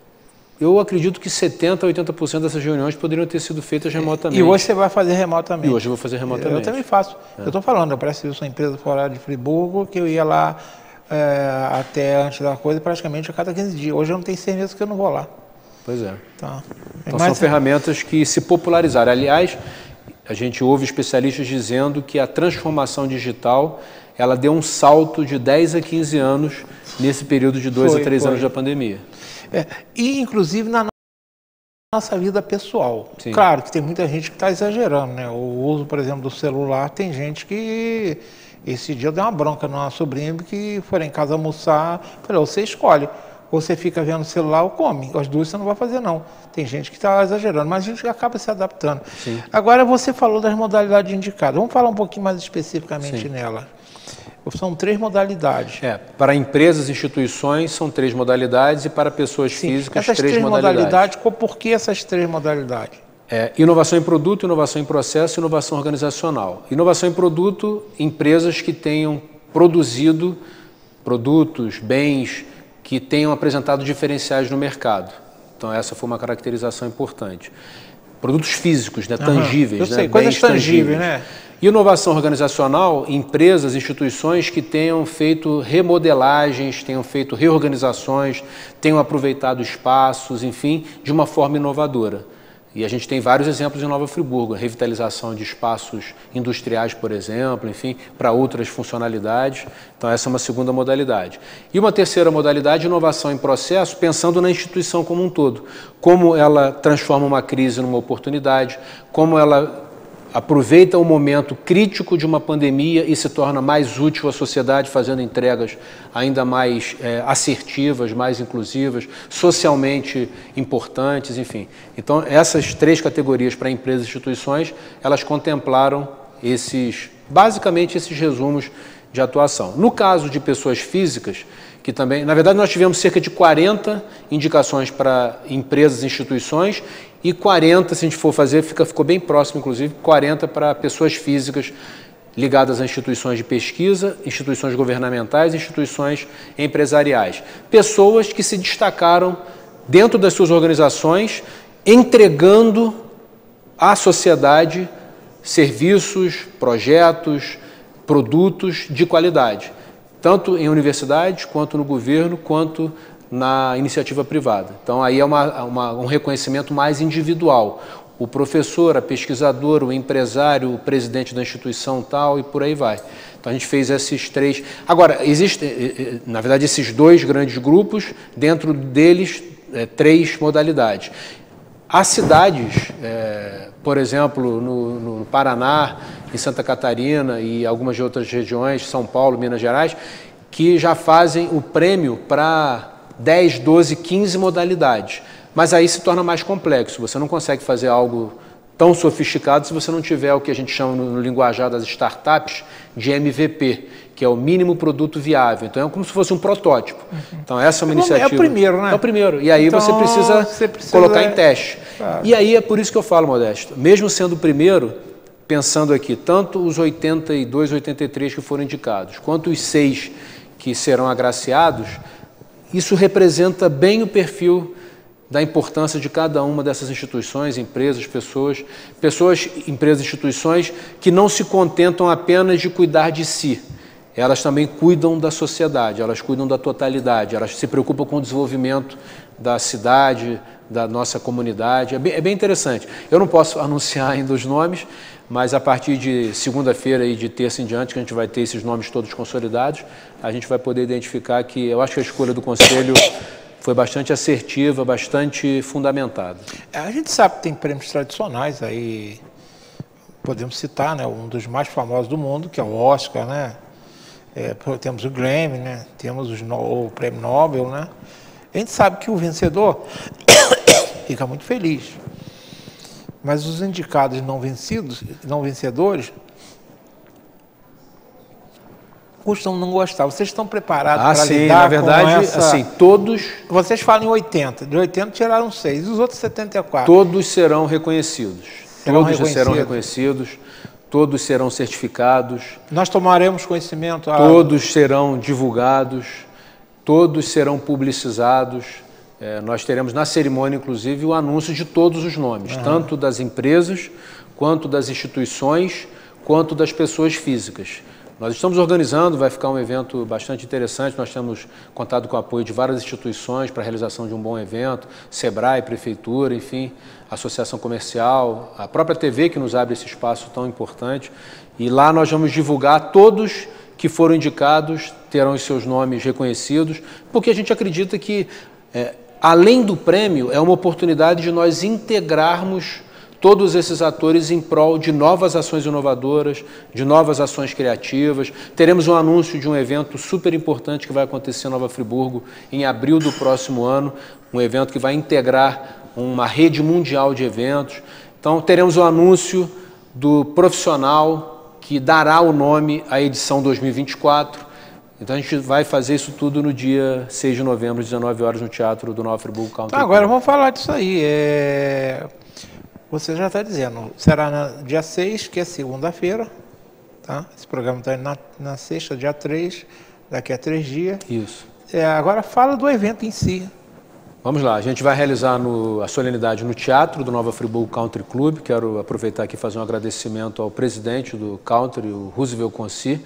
eu acredito que setenta por cento, oitenta por cento dessas reuniões poderiam ter sido feitas remotamente. E hoje você vai fazer remotamente. E hoje eu vou fazer remotamente. Eu também faço. É. Eu estou falando, eu presto uma empresa fora de Friburgo, que eu ia lá é, até antes da coisa, praticamente a cada quinze dias. Hoje eu não tenho seis meses que eu não vou lá. Pois é. Tá. Então são ferramentas que se popularizaram. Aliás, a gente ouve especialistas dizendo que a transformação digital ela deu um salto de dez a quinze anos nesse período de dois a três anos da pandemia. É, e, inclusive, na nossa vida pessoal. Sim. Claro que tem muita gente que está exagerando, né? O uso, por exemplo, do celular, tem gente que... Esse dia eu dei uma bronca numa sobrinha que foi em casa almoçar. Falei, você escolhe. Ou você fica vendo o celular ou come. As duas você não vai fazer, não. Tem gente que está exagerando, mas a gente acaba se adaptando. Sim. Agora, você falou das modalidades indicadas. Vamos falar um pouquinho mais especificamente Sim. nela. São três modalidades. É, para empresas e instituições são três modalidades e para pessoas Sim, físicas essas três, três modalidades. modalidades. Por que essas três modalidades? É, inovação em produto, inovação em processo e inovação organizacional. Inovação em produto, empresas que tenham produzido produtos, bens, que tenham apresentado diferenciais no mercado. Então essa foi uma caracterização importante. Produtos físicos, né, tangíveis, eu né, sei, coisas bens tangíveis, né? Inovação organizacional, empresas, instituições que tenham feito remodelagens, tenham feito reorganizações, tenham aproveitado espaços, enfim, de uma forma inovadora. E a gente tem vários exemplos em Nova Friburgo, a revitalização de espaços industriais, por exemplo, enfim, para outras funcionalidades. Então essa é uma segunda modalidade. E uma terceira modalidade, inovação em processo, pensando na instituição como um todo. Como ela transforma uma crise numa oportunidade, como ela aproveita o momento crítico de uma pandemia e se torna mais útil à sociedade, fazendo entregas ainda mais é, assertivas, mais inclusivas, socialmente importantes, enfim. Então, essas três categorias para empresas e instituições, elas contemplaram esses, basicamente esses resumos de atuação. No caso de pessoas físicas, que também, na verdade, nós tivemos cerca de quarenta indicações para empresas e instituições e quarenta, se a gente for fazer, fica, ficou bem próximo, inclusive, quarenta para pessoas físicas ligadas a instituições de pesquisa, instituições governamentais, instituições empresariais. Pessoas que se destacaram dentro das suas organizações, entregando à sociedade serviços, projetos, produtos de qualidade, tanto em universidades, quanto no governo, quanto na iniciativa privada. Então, aí é uma, uma, um reconhecimento mais individual. O professor, a pesquisadora, o empresário, o presidente da instituição tal, e por aí vai. Então, a gente fez esses três. Agora, existe, na verdade, esses dois grandes grupos, dentro deles, é, três modalidades. Há cidades, é, por exemplo, no, no Paraná, em Santa Catarina e algumas de outras regiões, São Paulo, Minas Gerais, que já fazem o prêmio para dez, doze, quinze modalidades. Mas aí se torna mais complexo. Você não consegue fazer algo tão sofisticado se você não tiver o que a gente chama no linguajar das startups de M V P, que é o mínimo produto viável. Então é como se fosse um protótipo. Uhum. Então essa é uma iniciativa... É o primeiro, né? É o primeiro. E aí então, você, precisa você precisa colocar em teste. Claro. E aí é por isso que eu falo, Modesto, mesmo sendo o primeiro, pensando aqui, tanto os oitenta e dois, oitenta e três que foram indicados, quanto os seis que serão agraciados, isso representa bem o perfil da importância de cada uma dessas instituições, empresas, pessoas, pessoas, empresas, instituições que não se contentam apenas de cuidar de si. Elas também cuidam da sociedade, elas cuidam da totalidade, elas se preocupam com o desenvolvimento da cidade, da nossa comunidade. É bem, é bem interessante. Eu não posso anunciar ainda os nomes, mas a partir de segunda-feira e de terça em diante, que a gente vai ter esses nomes todos consolidados, a gente vai poder identificar que eu acho que a escolha do Conselho foi bastante assertiva, bastante fundamentada. A gente sabe que tem prêmios tradicionais aí, podemos citar, né, um dos mais famosos do mundo, que é o Oscar, né? É, temos o Grammy, né? Temos os, o Prêmio Nobel, né? A gente sabe que o vencedor fica muito feliz. Mas os indicados não vencidos, não vencedores, costumam não gostar. Vocês estão preparados ah, para sim, lidar na verdade, com essa... assim, todos... Vocês falam em oitenta. De oitenta tiraram seis. E os outros setenta e quatro? Todos serão reconhecidos. Serão todos reconhecidos. serão reconhecidos. Todos serão certificados. Nós tomaremos conhecimento... A... Todos serão divulgados. Todos serão publicizados. É, nós teremos na cerimônia, inclusive, o anúncio de todos os nomes, uhum. tanto das empresas, quanto das instituições, quanto das pessoas físicas. Nós estamos organizando, vai ficar um evento bastante interessante, nós temos contado com o apoio de várias instituições para a realização de um bom evento, Sebrae, Prefeitura, enfim, Associação Comercial, a própria T V que nos abre esse espaço tão importante. E lá nós vamos divulgar todos que foram indicados, terão os seus nomes reconhecidos, porque a gente acredita que... É, além do prêmio, é uma oportunidade de nós integrarmos todos esses atores em prol de novas ações inovadoras, de novas ações criativas. Teremos um anúncio de um evento super importante que vai acontecer em Nova Friburgo em abril do próximo ano, um evento que vai integrar uma rede mundial de eventos. Então, teremos o anúncio do profissional que dará o nome à edição dois mil e vinte e quatro. Então a gente vai fazer isso tudo no dia seis de novembro, às dezenove horas, no Teatro do Nova Friburgo Country Então, agora vamos falar disso aí. É... Você já está dizendo, será no dia seis, que é segunda-feira, tá? Esse programa está na, na sexta, dia três, daqui a três dias. Isso. É, agora fala do evento em si. Vamos lá, a gente vai realizar no, a solenidade no Teatro do Nova Friburgo Country Club. Quero aproveitar aqui e fazer um agradecimento ao presidente do Country, o Roosevelt Conci,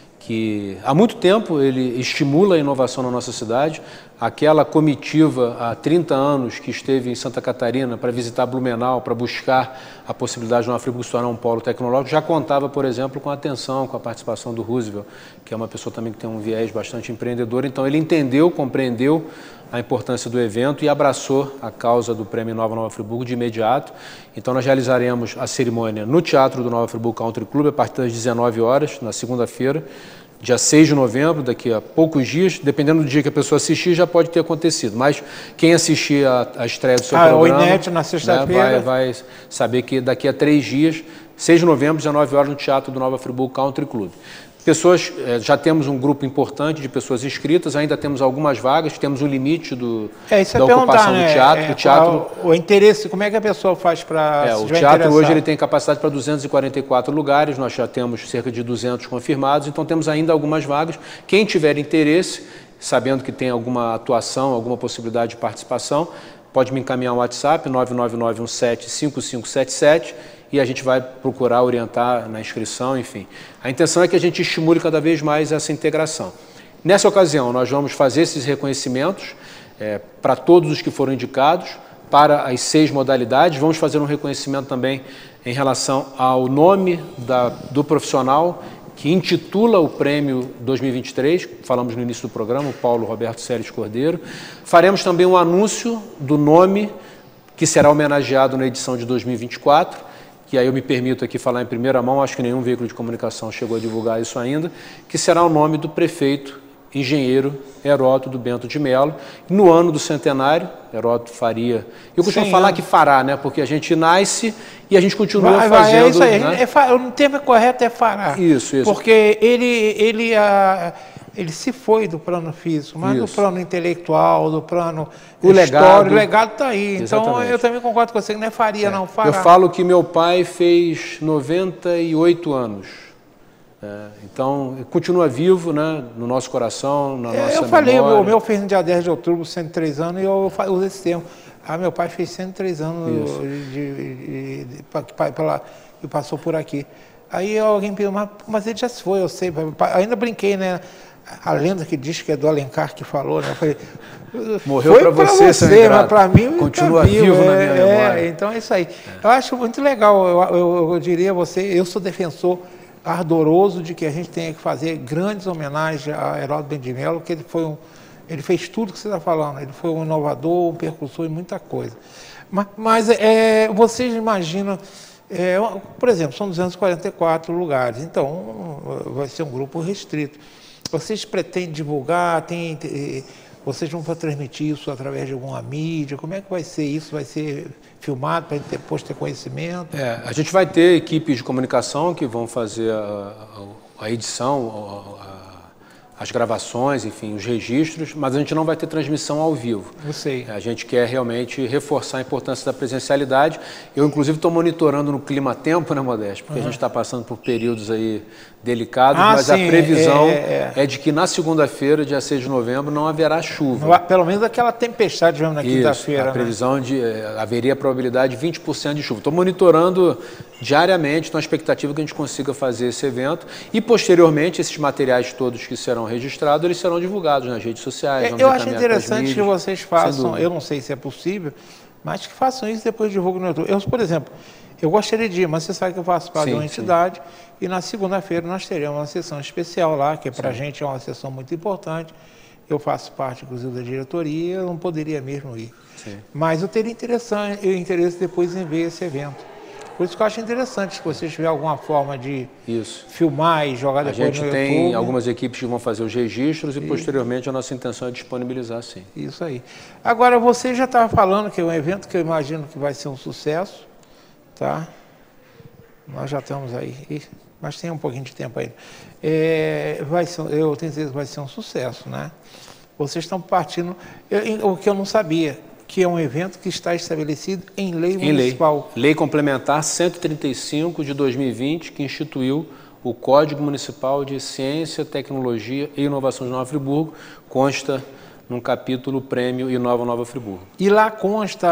que há muito tempo ele estimula a inovação na nossa cidade. Aquela comitiva há trinta anos que esteve em Santa Catarina para visitar Blumenau, para buscar a possibilidade de Nova Friburgo se tornar um polo tecnológico, já contava, por exemplo, com a atenção, com a participação do Roosevelt, que é uma pessoa também que tem um viés bastante empreendedor. Então ele entendeu, compreendeu a importância do evento e abraçou a causa do Prêmio Nova Nova Friburgo de imediato. Então nós realizaremos a cerimônia no Teatro do Nova Friburgo Country Club a partir das dezenove horas, na segunda-feira, dia seis de novembro, daqui a poucos dias, dependendo do dia que a pessoa assistir, já pode ter acontecido. Mas quem assistir a, a estreia do seu ah, programa, o Inet na sexta-feira, né, vai, vai saber que daqui a três dias, seis de novembro, dezenove horas, no Teatro do Nova Friburgo Country Club. Pessoas, já temos um grupo importante de pessoas inscritas, ainda temos algumas vagas, temos um limite do, é, isso da ocupação né? do teatro. É, o, teatro o, o interesse, como é que a pessoa faz para é, se O teatro interessado? hoje ele tem capacidade para duzentos e quarenta e quatro lugares, nós já temos cerca de duzentos confirmados, então temos ainda algumas vagas. Quem tiver interesse, sabendo que tem alguma atuação, alguma possibilidade de participação, pode me encaminhar um WhatsApp, nove nove nove um sete cinco cinco sete sete, e a gente vai procurar orientar na inscrição, enfim. A intenção é que a gente estimule cada vez mais essa integração. Nessa ocasião, nós vamos fazer esses reconhecimentos é, para todos os que foram indicados, para as seis modalidades. Vamos fazer um reconhecimento também em relação ao nome da, do profissional que intitula o prêmio dois mil e vinte e três, falamos no início do programa, o Paulo Roberto Séries Cordeiro. Faremos também um anúncio do nome que será homenageado na edição de dois mil e vinte e quatro, que aí eu me permito aqui falar em primeira mão, acho que nenhum veículo de comunicação chegou a divulgar isso ainda, que será o nome do prefeito engenheiro Heródoto do Bento de Melo. No ano do centenário, Heródoto faria... Eu costumo falar que fará, né? Porque a gente nasce e a gente continua vai, fazendo... Vai, é isso aí. Né? É, o termo correto é fará. Isso, isso. Porque ele, ele, a, ele se foi do plano físico, mas isso. do plano intelectual, do plano o legado, o legado está aí. Exatamente. Então eu também concordo com você que não é faria, é. não, fará. Eu falo que meu pai fez noventa e oito anos. É, então, continua vivo, né, no nosso coração, na é, nossa Eu falei, memória. o meu fez no dia dez de outubro, cento e três anos, e eu uso esse termo. Ah, meu pai fez cento e três anos de, de, de, de, pela, e passou por aqui. Aí alguém perguntou, mas, mas ele já se foi, eu sei. Ainda brinquei, né? A lenda que diz que é do Alencar que falou, né? Eu falei, morreu para você, você mas para mim continua tá vivo, vivo é, na minha memória. É, então é isso aí. É. Eu acho muito legal, eu, eu, eu diria a você, eu sou defensor ardoroso de que a gente tenha que fazer grandes homenagens a Heródoto Bento de Melo, que ele foi um, ele fez tudo que você está falando, ele foi um inovador, um percursor em muita coisa. Mas, mas é, vocês imaginam, é, por exemplo, são duzentos e quarenta e quatro lugares, então vai ser um grupo restrito. Vocês pretendem divulgar, tem, vocês vão transmitir isso através de alguma mídia? Como é que vai ser isso? Vai ser filmado para depois ter conhecimento? É, a gente vai ter equipes de comunicação que vão fazer a, a, a edição, a, a, as gravações, enfim, os registros, mas a gente não vai ter transmissão ao vivo. Eu sei. A gente quer realmente reforçar a importância da presencialidade. Eu, inclusive, estou monitorando no clima-tempo, né, Modesto? Porque uhum. a gente está passando por períodos aí delicados, ah, mas sim, a previsão é, é. é de que na segunda-feira, dia seis de novembro, não haverá chuva. Não, pelo menos aquela tempestade mesmo na quinta-feira. A previsão né? de é, haveria a probabilidade de vinte por cento de chuva. Estou monitorando diariamente, então a expectativa é que a gente consiga fazer esse evento e, posteriormente, esses materiais todos que serão registrados, eles serão divulgados nas redes sociais. É, eu acho interessante que vocês façam, eu não sei se é possível, mas que façam isso depois divulguem no YouTube. Eu, por exemplo, eu gostaria de ir, mas você sabe que eu faço parte sim, de uma entidade sim. e na segunda-feira nós teremos uma sessão especial lá, que para a gente é uma sessão muito importante. Eu faço parte, inclusive, da diretoria, eu não poderia mesmo ir. Sim. Mas eu teria interessante, interesse depois em ver esse evento. Por isso que eu acho interessante, se vocês tiverem alguma forma de isso. filmar e jogar depois no YouTube. A gente tem algumas equipes que vão fazer os registros e, e posteriormente, a nossa intenção é disponibilizar, sim. Isso aí. Agora, você já estava falando que é um evento que eu imagino que vai ser um sucesso, tá? Nós já estamos aí. mas tem um pouquinho de tempo ainda. É, vai ser, eu tenho certeza que vai ser um sucesso, né? Vocês estão partindo, eu, o que eu não sabia, que é um evento que está estabelecido em lei em municipal. Lei. Lei Complementar cento e trinta e cinco de dois mil e vinte, que instituiu o Código Municipal de Ciência, Tecnologia e Inovação de Nova Friburgo, consta num capítulo Prêmio Inova Nova Friburgo. E lá consta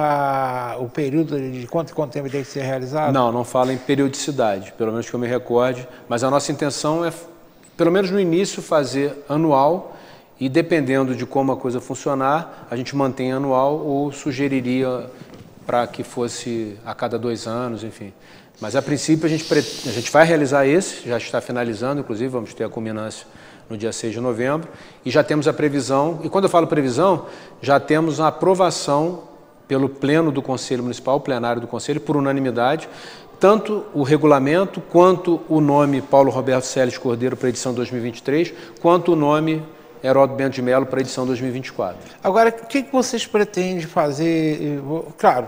o período de quanto, quanto tempo tem que ser realizado? Não, não fala em periodicidade, pelo menos que eu me recorde, mas a nossa intenção é, pelo menos no início, fazer anual e, dependendo de como a coisa funcionar, a gente mantém anual ou sugeriria para que fosse a cada dois anos, enfim. Mas, a princípio, a gente, a gente vai realizar esse, já está finalizando, inclusive, vamos ter a culminância no dia seis de novembro, e já temos a previsão, e quando eu falo previsão, já temos a aprovação pelo pleno do Conselho Municipal, plenário do Conselho, por unanimidade, tanto o regulamento, quanto o nome Paulo Roberto Celes Cordeiro para a edição dois mil e vinte e três, quanto o nome Heródoto Bento de Mello para a edição dois mil e vinte e quatro. Agora, o que vocês pretendem fazer? Claro,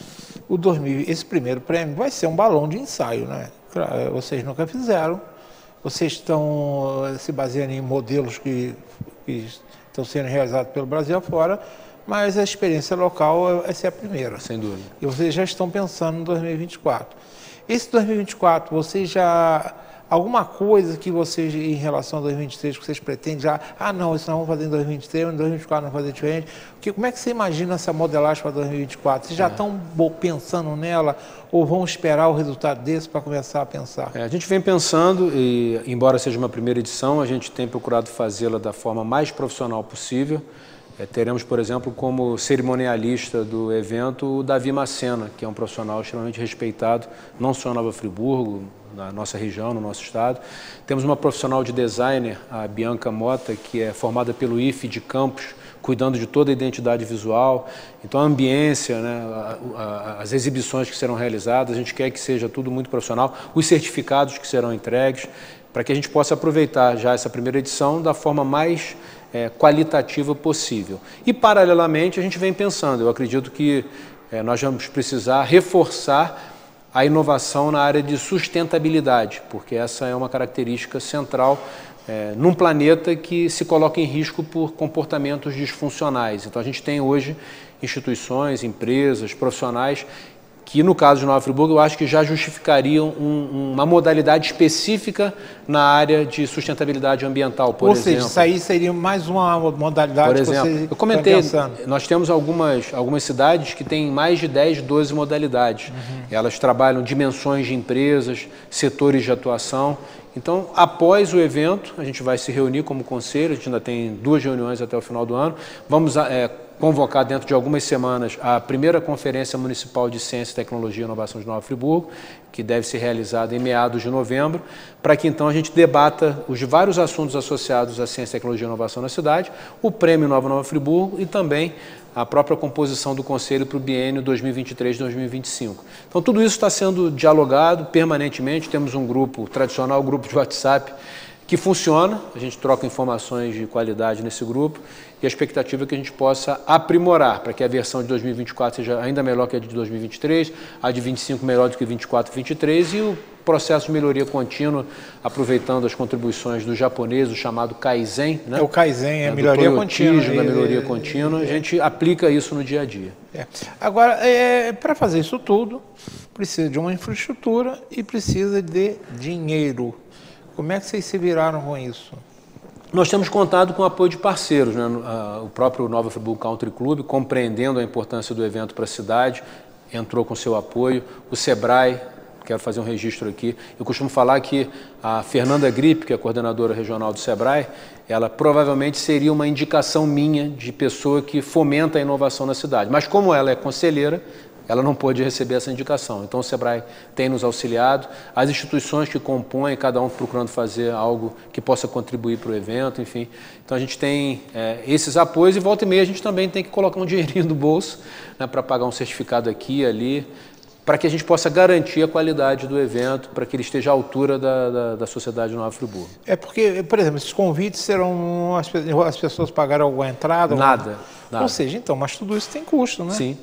o dois mil, esse primeiro prêmio vai ser um balão de ensaio, né? Claro, vocês nunca fizeram. Vocês estão se baseando em modelos que, que estão sendo realizados pelo Brasil afora, mas a experiência local vai ser a primeira. Sem dúvida. E vocês já estão pensando em dois mil e vinte e quatro. Esse dois mil e vinte e quatro, vocês já... Alguma coisa que vocês, em relação a dois mil e vinte e três, que vocês pretendem já... Ah, não, isso não vamos fazer em dois mil e vinte e três, em dois mil e vinte e quatro não vamos fazer diferente. Porque, como é que você imagina essa modelagem para dois mil e vinte e quatro? Vocês já é. estão pensando nela ou vão esperar o resultado desse para começar a pensar? É, a gente vem pensando e, embora seja uma primeira edição, a gente tem procurado fazê-la da forma mais profissional possível. É, teremos, por exemplo, como cerimonialista do evento o Davi Macena, que é um profissional extremamente respeitado, não só em Nova Friburgo, na nossa região, no nosso estado. Temos uma profissional de designer, a Bianca Mota, que é formada pelo I F E de Campos, cuidando de toda a identidade visual. Então, a ambiência, né, a, a, as exibições que serão realizadas, a gente quer que seja tudo muito profissional, os certificados que serão entregues, para que a gente possa aproveitar já essa primeira edição da forma mais é, qualitativa possível. E, paralelamente, a gente vem pensando, eu acredito que é, nós vamos precisar reforçar a inovação na área de sustentabilidade, porque essa é uma característica central é, num planeta que se coloca em risco por comportamentos disfuncionais. Então, a gente tem hoje instituições, empresas, profissionais que, no caso de Nova Friburgo, eu acho que já justificariam um, uma modalidade específica na área de sustentabilidade ambiental, por Ou exemplo. Ou seja, isso aí seria mais uma modalidade por exemplo, que você eu comentei, está pensando. Nós temos algumas, algumas cidades que têm mais de dez, doze modalidades. Uhum. Elas trabalham dimensões de empresas, setores de atuação. Então, após o evento, a gente vai se reunir como conselho, a gente ainda tem duas reuniões até o final do ano, vamos é, convocar dentro de algumas semanas a primeira Conferência Municipal de Ciência, Tecnologia e Inovação de Nova Friburgo, que deve ser realizada em meados de novembro, para que então a gente debata os vários assuntos associados à ciência, tecnologia e inovação na cidade, o Prêmio Nova Nova Friburgo e também a própria composição do Conselho para o biênio dois mil e vinte e três a dois mil e vinte e cinco. Então, tudo isso está sendo dialogado permanentemente. Temos um grupo, tradicional grupo de WhatsApp, que funciona, a gente troca informações de qualidade nesse grupo e a expectativa é que a gente possa aprimorar para que a versão de dois mil e vinte e quatro seja ainda melhor que a de dois mil e vinte e três, a de vinte e cinco melhor do que vinte e quatro e vinte e três e o processo de melhoria contínua, aproveitando as contribuições do japonês, o chamado Kaizen. Né? É o Kaizen, é a é, melhoria contínua. Da melhoria contínua, a gente aplica isso no dia a dia. É. Agora, é, para fazer isso tudo, precisa de uma infraestrutura e precisa de dinheiro. Como é que vocês se viraram com isso? Nós temos contado com o apoio de parceiros, né? O próprio Nova Friburgo Country Club, compreendendo a importância do evento para a cidade, entrou com seu apoio. O Sebrae, quero fazer um registro aqui, eu costumo falar que a Fernanda Gripe, que é a coordenadora regional do Sebrae, ela provavelmente seria uma indicação minha de pessoa que fomenta a inovação na cidade. Mas como ela é conselheira, ela não pôde receber essa indicação. Então, o Sebrae tem nos auxiliado, as instituições que compõem, cada um procurando fazer algo que possa contribuir para o evento, enfim. Então, a gente tem é, esses apoios e, volta e meia, a gente também tem que colocar um dinheirinho do bolso, né, para pagar um certificado aqui e ali, para que a gente possa garantir a qualidade do evento, para que ele esteja à altura da, da, da sociedade de Nova Friburgo. É porque, por exemplo, esses convites serão... As, as pessoas pagaram alguma entrada? Nada, alguma... nada. Ou seja, então, mas tudo isso tem custo, né? Sim.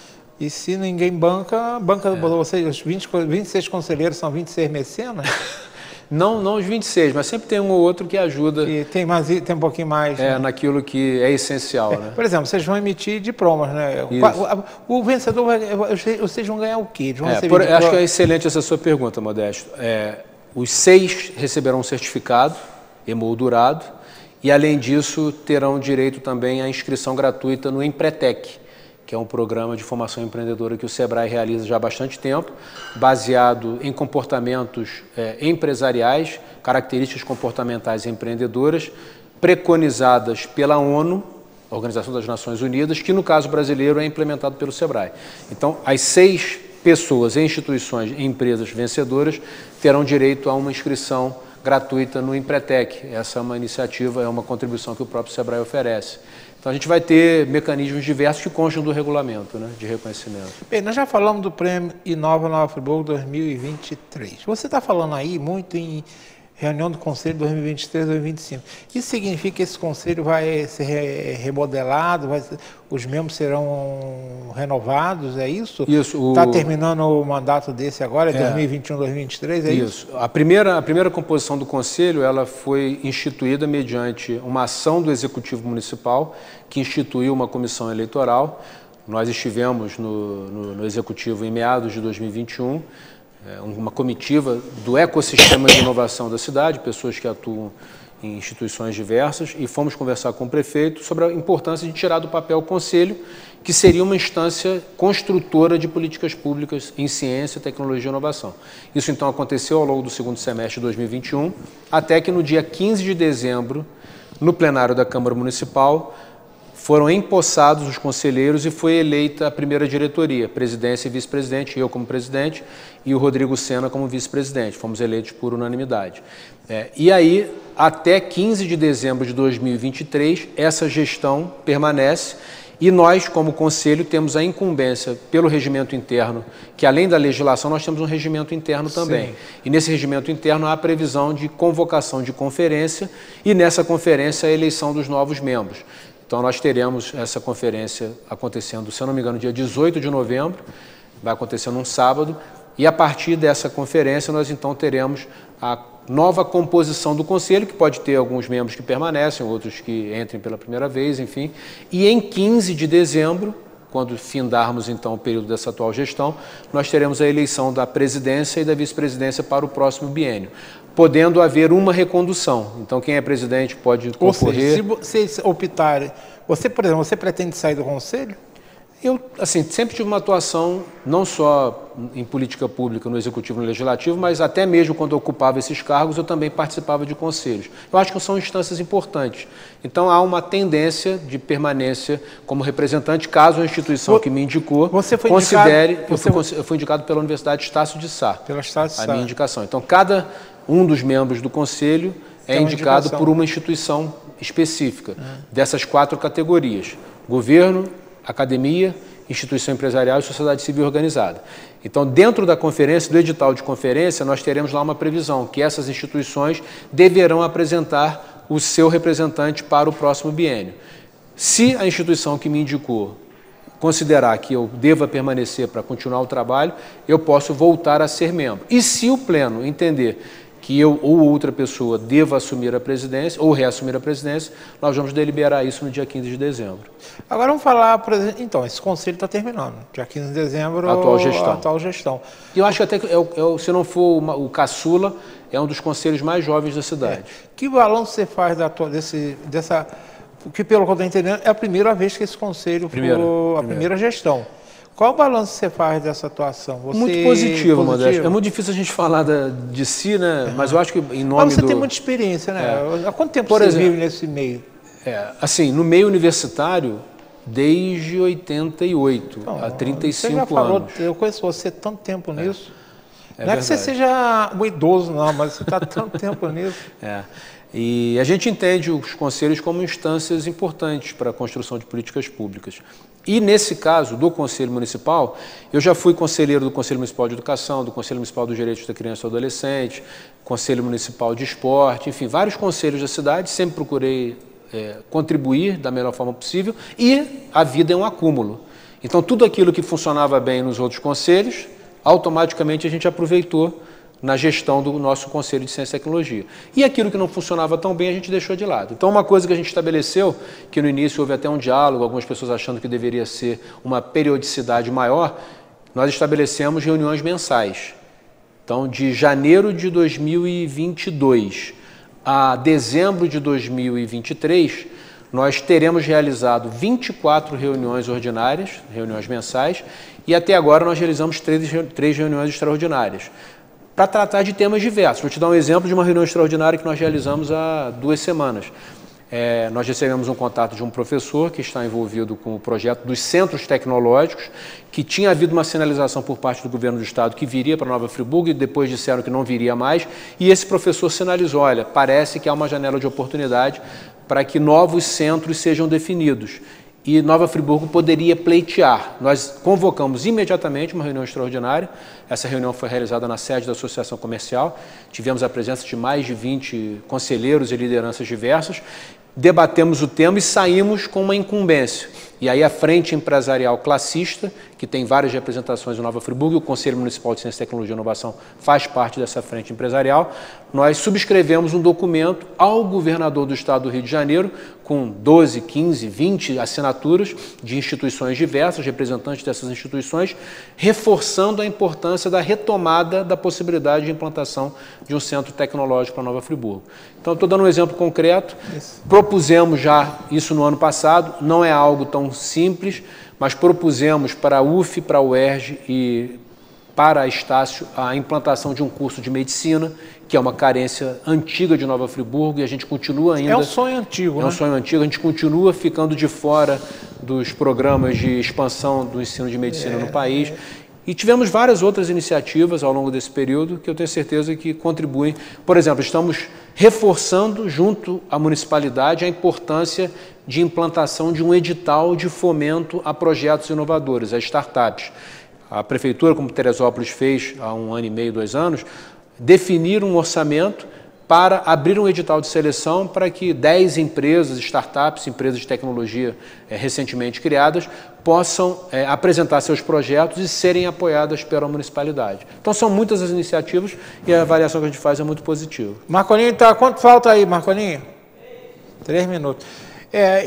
E se ninguém banca, banca é. Vocês, os vinte, vinte e seis conselheiros são vinte e seis mecenas? Não, não os vinte e seis, mas sempre tem um ou outro que ajuda. E tem, mais, tem um pouquinho mais. É, né? naquilo que é essencial, É, né? por exemplo, vocês vão emitir diplomas, né? O, o, o vencedor, vai, vocês vão ganhar o quê? Vão É, por, acho que é excelente essa sua pergunta, Modesto. É, os seis receberão um certificado emoldurado e, além disso, terão direito também à inscrição gratuita no Empretec, que é um programa de formação empreendedora que o Sebrae realiza já há bastante tempo, baseado em comportamentos é, empresariais, características comportamentais empreendedoras, preconizadas pela ONU, a Organização das Nações Unidas, que no caso brasileiro é implementado pelo Sebrae. Então, as seis pessoas em instituições e empresas vencedoras terão direito a uma inscrição gratuita no Empretec. Essa é uma iniciativa, é uma contribuição que o próprio Sebrae oferece. Então, a gente vai ter mecanismos diversos que constam do regulamento, né, de reconhecimento. Bem, nós já falamos do Prêmio Inova Nova Friburgo dois mil e vinte e três. Você está falando aí muito em reunião do Conselho dois mil e vinte e três, dois mil e vinte e cinco. Isso significa que esse Conselho vai ser remodelado, vai ser, os membros serão renovados, é isso? Isso. Está o... terminando o mandato desse agora, é dois mil e vinte e um, dois mil e vinte e três, é isso? Isso. A primeira, a primeira composição do Conselho ela foi instituída mediante uma ação do Executivo Municipal, que instituiu uma comissão eleitoral. Nós estivemos no, no, no Executivo em meados de dois mil e vinte e um, uma comitiva do ecossistema de inovação da cidade, pessoas que atuam em instituições diversas, e fomos conversar com o prefeito sobre a importância de tirar do papel o Conselho, que seria uma instância construtora de políticas públicas em ciência, tecnologia e inovação. Isso então aconteceu ao longo do segundo semestre de dois mil e vinte e um, até que no dia quinze de dezembro, no plenário da Câmara Municipal, foram empossados os conselheiros e foi eleita a primeira diretoria, presidência e vice-presidente, eu como presidente e o Rodrigo Sena como vice-presidente. Fomos eleitos por unanimidade. É, e aí, até quinze de dezembro de dois mil e vinte e três, essa gestão permanece e nós, como conselho, temos a incumbência pelo regimento interno, que além da legislação, nós temos um regimento interno também. Sim. E nesse regimento interno há a previsão de convocação de conferência e nessa conferência a eleição dos novos membros. Então, nós teremos essa conferência acontecendo, se eu não me engano, dia dezoito de novembro, vai acontecer num sábado, e a partir dessa conferência nós então teremos a nova composição do Conselho, que pode ter alguns membros que permanecem, outros que entrem pela primeira vez, enfim. E em quinze de dezembro, quando findarmos então o período dessa atual gestão, nós teremos a eleição da presidência e da vice-presidência para o próximo biênio, podendo haver uma recondução. Então, quem é presidente pode concorrer. Ou seja, se vocês optarem, você, por exemplo, você pretende sair do Conselho? Eu, assim, sempre tive uma atuação não só em política pública, no Executivo e no Legislativo, mas até mesmo quando eu ocupava esses cargos, eu também participava de conselhos. Eu acho que são instâncias importantes. Então, há uma tendência de permanência como representante, caso a instituição que me indicou você foi considere... Indicado, você... eu, fui, eu fui indicado pela Universidade Estácio de Sá. Pela Estácio de Sá. A minha indicação. Então, cada um dos membros do Conselho é indicado indicação. por uma instituição específica, ah. dessas quatro categorias: governo, academia, instituição empresarial e sociedade civil organizada. Então, dentro da conferência, do edital de conferência, nós teremos lá uma previsão que essas instituições deverão apresentar o seu representante para o próximo biênio. Se a instituição que me indicou considerar que eu deva permanecer para continuar o trabalho, eu posso voltar a ser membro. E se o Pleno entender que eu ou outra pessoa deva assumir a presidência ou reassumir a presidência, nós vamos deliberar isso no dia quinze de dezembro. Agora vamos falar, por exemplo, então, esse conselho está terminando, dia quinze de dezembro, a atual gestão. A atual gestão. E eu acho que até, é, é, se não for uma, o caçula, é um dos conselhos mais jovens da cidade. É. Que balanço você faz da tua, desse, dessa, que pelo que eu estou entendendo, é a primeira vez que esse conselho primeira, for a primeira. primeira gestão. Qual o balanço que você faz dessa atuação? Você... Muito positivo, positivo, Modesto. É muito difícil a gente falar da, de si, né? Uhum. Mas eu acho que em nome Mas você do... tem muita experiência, né? É. Há quanto tempo Por você exemplo, vive nesse meio? É, assim, no meio universitário, desde oitenta e oito, então, há trinta e cinco você já falou, anos. Eu conheço você há tanto tempo é. nisso. É não é verdade. que você seja um idoso, não, mas você está tanto tempo nisso. É. E a gente entende os conselhos como instâncias importantes para a construção de políticas públicas. E, nesse caso, do Conselho Municipal, eu já fui conselheiro do Conselho Municipal de Educação, do Conselho Municipal dos Direitos da Criança e do Adolescente, Conselho Municipal de Esporte, enfim, vários conselhos da cidade, sempre procurei é, contribuir da melhor forma possível, e a vida é um acúmulo. Então, tudo aquilo que funcionava bem nos outros conselhos, automaticamente a gente aproveitou na gestão do nosso Conselho de Ciência e Tecnologia. E aquilo que não funcionava tão bem, a gente deixou de lado. Então, uma coisa que a gente estabeleceu, que no início houve até um diálogo, algumas pessoas achando que deveria ser uma periodicidade maior, nós estabelecemos reuniões mensais. Então, de janeiro de dois mil e vinte e dois a dezembro de dois mil e vinte e três, nós teremos realizado vinte e quatro reuniões ordinárias, reuniões mensais, e até agora nós realizamos três, três reuniões extraordinárias, para tratar de temas diversos. Vou te dar um exemplo de uma reunião extraordinária que nós realizamos há duas semanas. É, nós recebemos um contato de um professor que está envolvido com o projeto dos centros tecnológicos, que tinha havido uma sinalização por parte do governo do estado que viria para Nova Friburgo e depois disseram que não viria mais, e esse professor sinalizou, olha, parece que há uma janela de oportunidade para que novos centros sejam definidos. E Nova Friburgo poderia pleitear. Nós convocamos imediatamente uma reunião extraordinária. Essa reunião foi realizada na sede da Associação Comercial. Tivemos a presença de mais de vinte conselheiros e lideranças diversas. Debatemos o tema e saímos com uma incumbência. E aí a Frente Empresarial Classista, que tem várias representações em Nova Friburgo, e o Conselho Municipal de Ciência, Tecnologia e Inovação faz parte dessa frente empresarial, nós subscrevemos um documento ao governador do estado do Rio de Janeiro, com doze, quinze, vinte assinaturas de instituições diversas, representantes dessas instituições, reforçando a importância da retomada da possibilidade de implantação de um centro tecnológico para Nova Friburgo. Então, estou dando um exemplo concreto. Isso. Propusemos já isso no ano passado, não é algo tão simples, mas propusemos para a U F, para a U E R J e para a Estácio a implantação de um curso de medicina, que é uma carência antiga de Nova Friburgo, e a gente continua ainda... É um sonho antigo, É né? um sonho antigo, a gente continua ficando de fora dos programas de expansão do ensino de medicina é, no país. É. E tivemos várias outras iniciativas ao longo desse período que eu tenho certeza que contribuem. Por exemplo, estamos reforçando junto à municipalidade a importância de implantação de um edital de fomento a projetos inovadores, a startups. A Prefeitura, como Teresópolis fez há um ano e meio, dois anos, definir um orçamento para abrir um edital de seleção para que dez empresas, startups, empresas de tecnologia é, recentemente criadas, possam é, apresentar seus projetos e serem apoiadas pela municipalidade. Então são muitas as iniciativas e a avaliação que a gente faz é muito positiva. Marcolinho, tá, quanto falta aí, Marcolinho? Três minutos. É,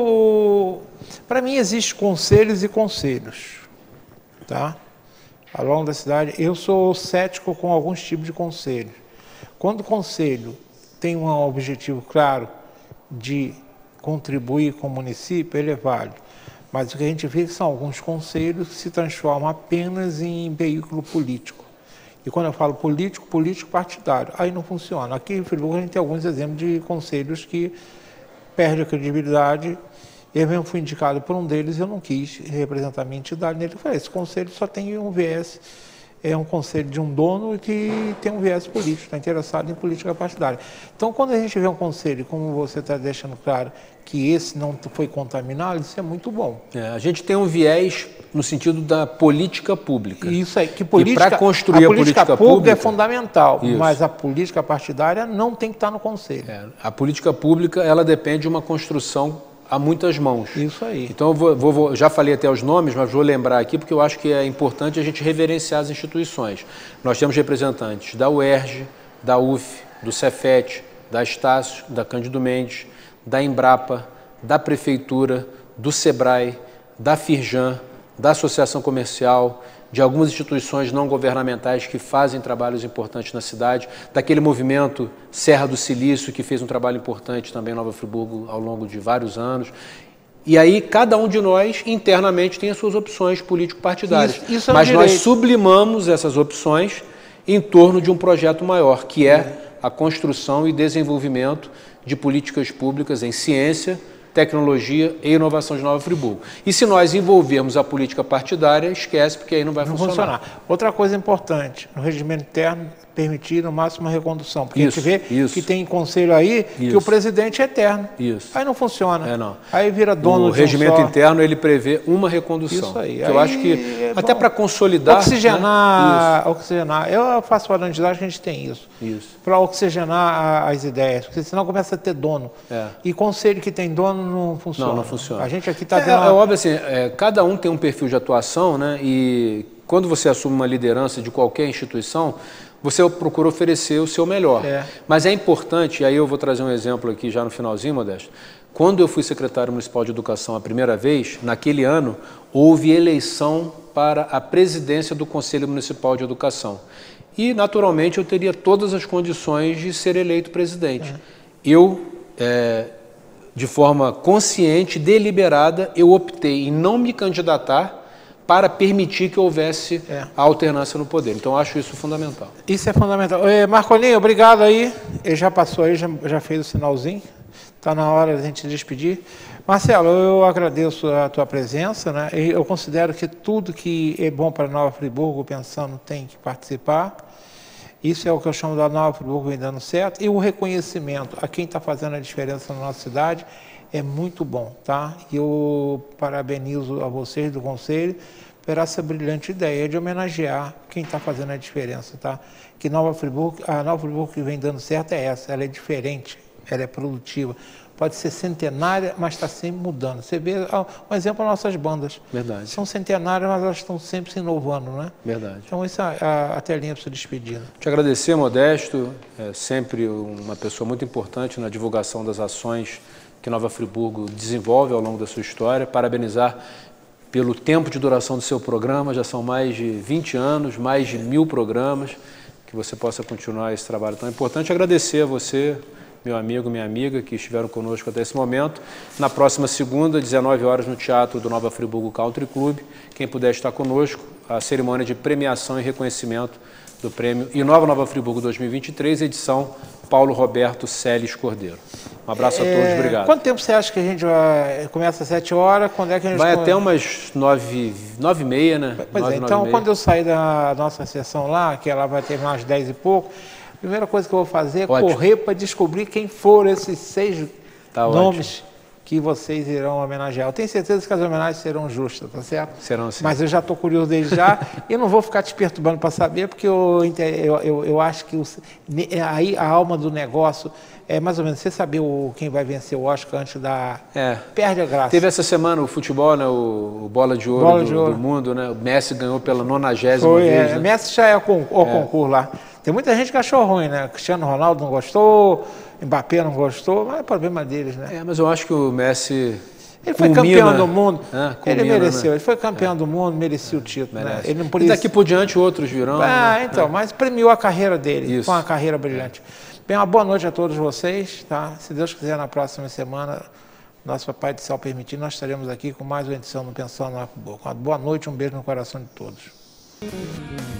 eu, para mim existem conselhos e conselhos, tá? Ao longo da cidade, eu sou cético com alguns tipos de conselhos. Quando o conselho tem um objetivo claro de contribuir com o município, ele é válido. Mas o que a gente vê são alguns conselhos que se transformam apenas em veículo político. E quando eu falo político, político partidário, aí não funciona. Aqui em Friburgo a gente tem alguns exemplos de conselhos que perdem a credibilidade. Eu mesmo fui indicado por um deles e eu não quis representar a minha entidade nele. Eu falei, esse conselho só tem um viés, é um conselho de um dono que tem um viés político, está interessado em política partidária. Então, quando a gente vê um conselho, como você está deixando claro, que esse não foi contaminado, isso é muito bom. É, a gente tem um viés no sentido da política pública. Isso aí, que política, para construir a política, a política pública, pública é fundamental, isso. Mas a política partidária não tem que estar no conselho. É, a política pública, ela depende de uma construção a muitas mãos. Isso aí. Então, eu vou, vou, vou, já falei até os nomes, mas vou lembrar aqui, porque eu acho que é importante a gente reverenciar as instituições. Nós temos representantes da U E R J, da U F, do Cefet, da Estácio, da Cândido Mendes, da Embrapa, da Prefeitura, do Sebrae, da Firjan, da Associação Comercial, de algumas instituições não governamentais que fazem trabalhos importantes na cidade, daquele movimento Serra do Silício, que fez um trabalho importante também em Nova Friburgo ao longo de vários anos. E aí, cada um de nós, internamente, tem as suas opções político-partidárias. Isso, isso é um Mas direito. Nós sublimamos essas opções em torno de um projeto maior, que é a construção e desenvolvimento de políticas públicas em ciência, tecnologia e inovação de Nova Friburgo. E se nós envolvermos a política partidária, esquece, porque aí não vai não funcionar. funcionar. Outra coisa importante, no regimento interno, permitir no máximo uma recondução. Porque isso, a gente vê isso. que tem conselho aí isso. que o presidente é eterno. Isso. Aí não funciona. É, não. Aí vira dono o de um regimento só. interno, ele prevê uma recondução. Isso aí. Que aí eu acho que, é até para consolidar... Oxigenar, né? oxigenar. Eu faço parlamentaridade que a gente tem isso. Isso. Para oxigenar as ideias, porque senão começa a ter dono. É. E conselho que tem dono não funciona. Não, não funciona. A gente aqui está é, vendo... É óbvio assim, é, cada um tem um perfil de atuação, né? E quando você assume uma liderança de qualquer instituição, você procura oferecer o seu melhor. É. Mas é importante, e aí eu vou trazer um exemplo aqui já no finalzinho, Modesto. Quando eu fui secretário municipal de educação a primeira vez, naquele ano, houve eleição para a presidência do Conselho Municipal de Educação. E, naturalmente, eu teria todas as condições de ser eleito presidente. É. Eu, é, de forma consciente, deliberada, eu optei em não me candidatar para permitir que houvesse é. a alternância no poder. Então, eu acho isso fundamental. Isso é fundamental. É, Marcolinho, obrigado aí. Ele já passou aí, já, já fez o sinalzinho. Está na hora da gente despedir. Marcelo, eu agradeço a tua presença, né? Eu considero que tudo que é bom para Nova Friburgo, pensando, tem que participar. Isso é o que eu chamo da Nova Friburgo vem dando certo. E o reconhecimento a quem está fazendo a diferença na nossa cidade é muito bom, tá? E eu parabenizo a vocês do Conselho por essa brilhante ideia de homenagear quem está fazendo a diferença, tá? Que Nova Friburgo, a Nova Friburgo que vem dando certo é essa, ela é diferente, ela é produtiva. Pode ser centenária, mas está sempre mudando. Você vê, um exemplo, as nossas bandas. Verdade. São centenárias, mas elas estão sempre se inovando, né? Verdade. Então, essa é a, a telinha para sua despedida. Te agradecer, Modesto, é sempre uma pessoa muito importante na divulgação das ações que Nova Friburgo desenvolve ao longo da sua história. Parabenizar pelo tempo de duração do seu programa, já são mais de vinte anos, mais de mil programas, que você possa continuar esse trabalho tão importante. Agradecer a você, meu amigo, minha amiga, que estiveram conosco até esse momento. Na próxima segunda, dezenove horas, no Teatro do Nova Friburgo Country Club, quem puder estar conosco, a cerimônia de premiação e reconhecimento do prêmio Inova Nova Friburgo dois mil e vinte e três, edição Paulo Roberto Celes Cordeiro. Um abraço é, a todos, obrigado. Quanto tempo você acha que a gente vai, começa às sete horas? Quando é que a gente vai come... até umas nove, nove e meia, né? Pois nove, é, então nove quando eu sair da nossa sessão lá, que ela vai terminar às dez e pouco, a primeira coisa que eu vou fazer é ótimo. correr para descobrir quem foram esses seis tá nomes ótimo. que vocês irão homenagear. Eu tenho certeza que as homenagens serão justas, tá certo? Serão sim. Mas eu já estou curioso desde já e não vou ficar te perturbando para saber, porque eu, eu, eu, eu acho que o, aí a alma do negócio é mais ou menos você saber o, quem vai vencer o Oscar antes da... É. Perde a graça. Teve essa semana o futebol, né, o, o Bola de Ouro, Bola de do, Ouro. do mundo, né? O Messi ganhou pela nonagésima Foi, vez. É. Né? Messi já é o, o é. concurso lá. Tem muita gente que achou ruim, né? Cristiano Ronaldo não gostou, Mbappé não gostou, mas é problema deles, né? É, mas eu acho que o Messi... Ele foi culmina, campeão do mundo, é, culmina, ele mereceu, né? ele foi campeão é. do mundo, merecia o título. Né? Ele não podia... E daqui por diante outros virão. Ah, né? então, é. mas premiou a carreira dele, Isso. foi uma carreira brilhante. Bem, uma boa noite a todos vocês, tá? Se Deus quiser, na próxima semana, nosso Papai do Céu permitir, nós estaremos aqui com mais uma edição do Pensando no Friburgo. Uma boa noite, um beijo no coração de todos.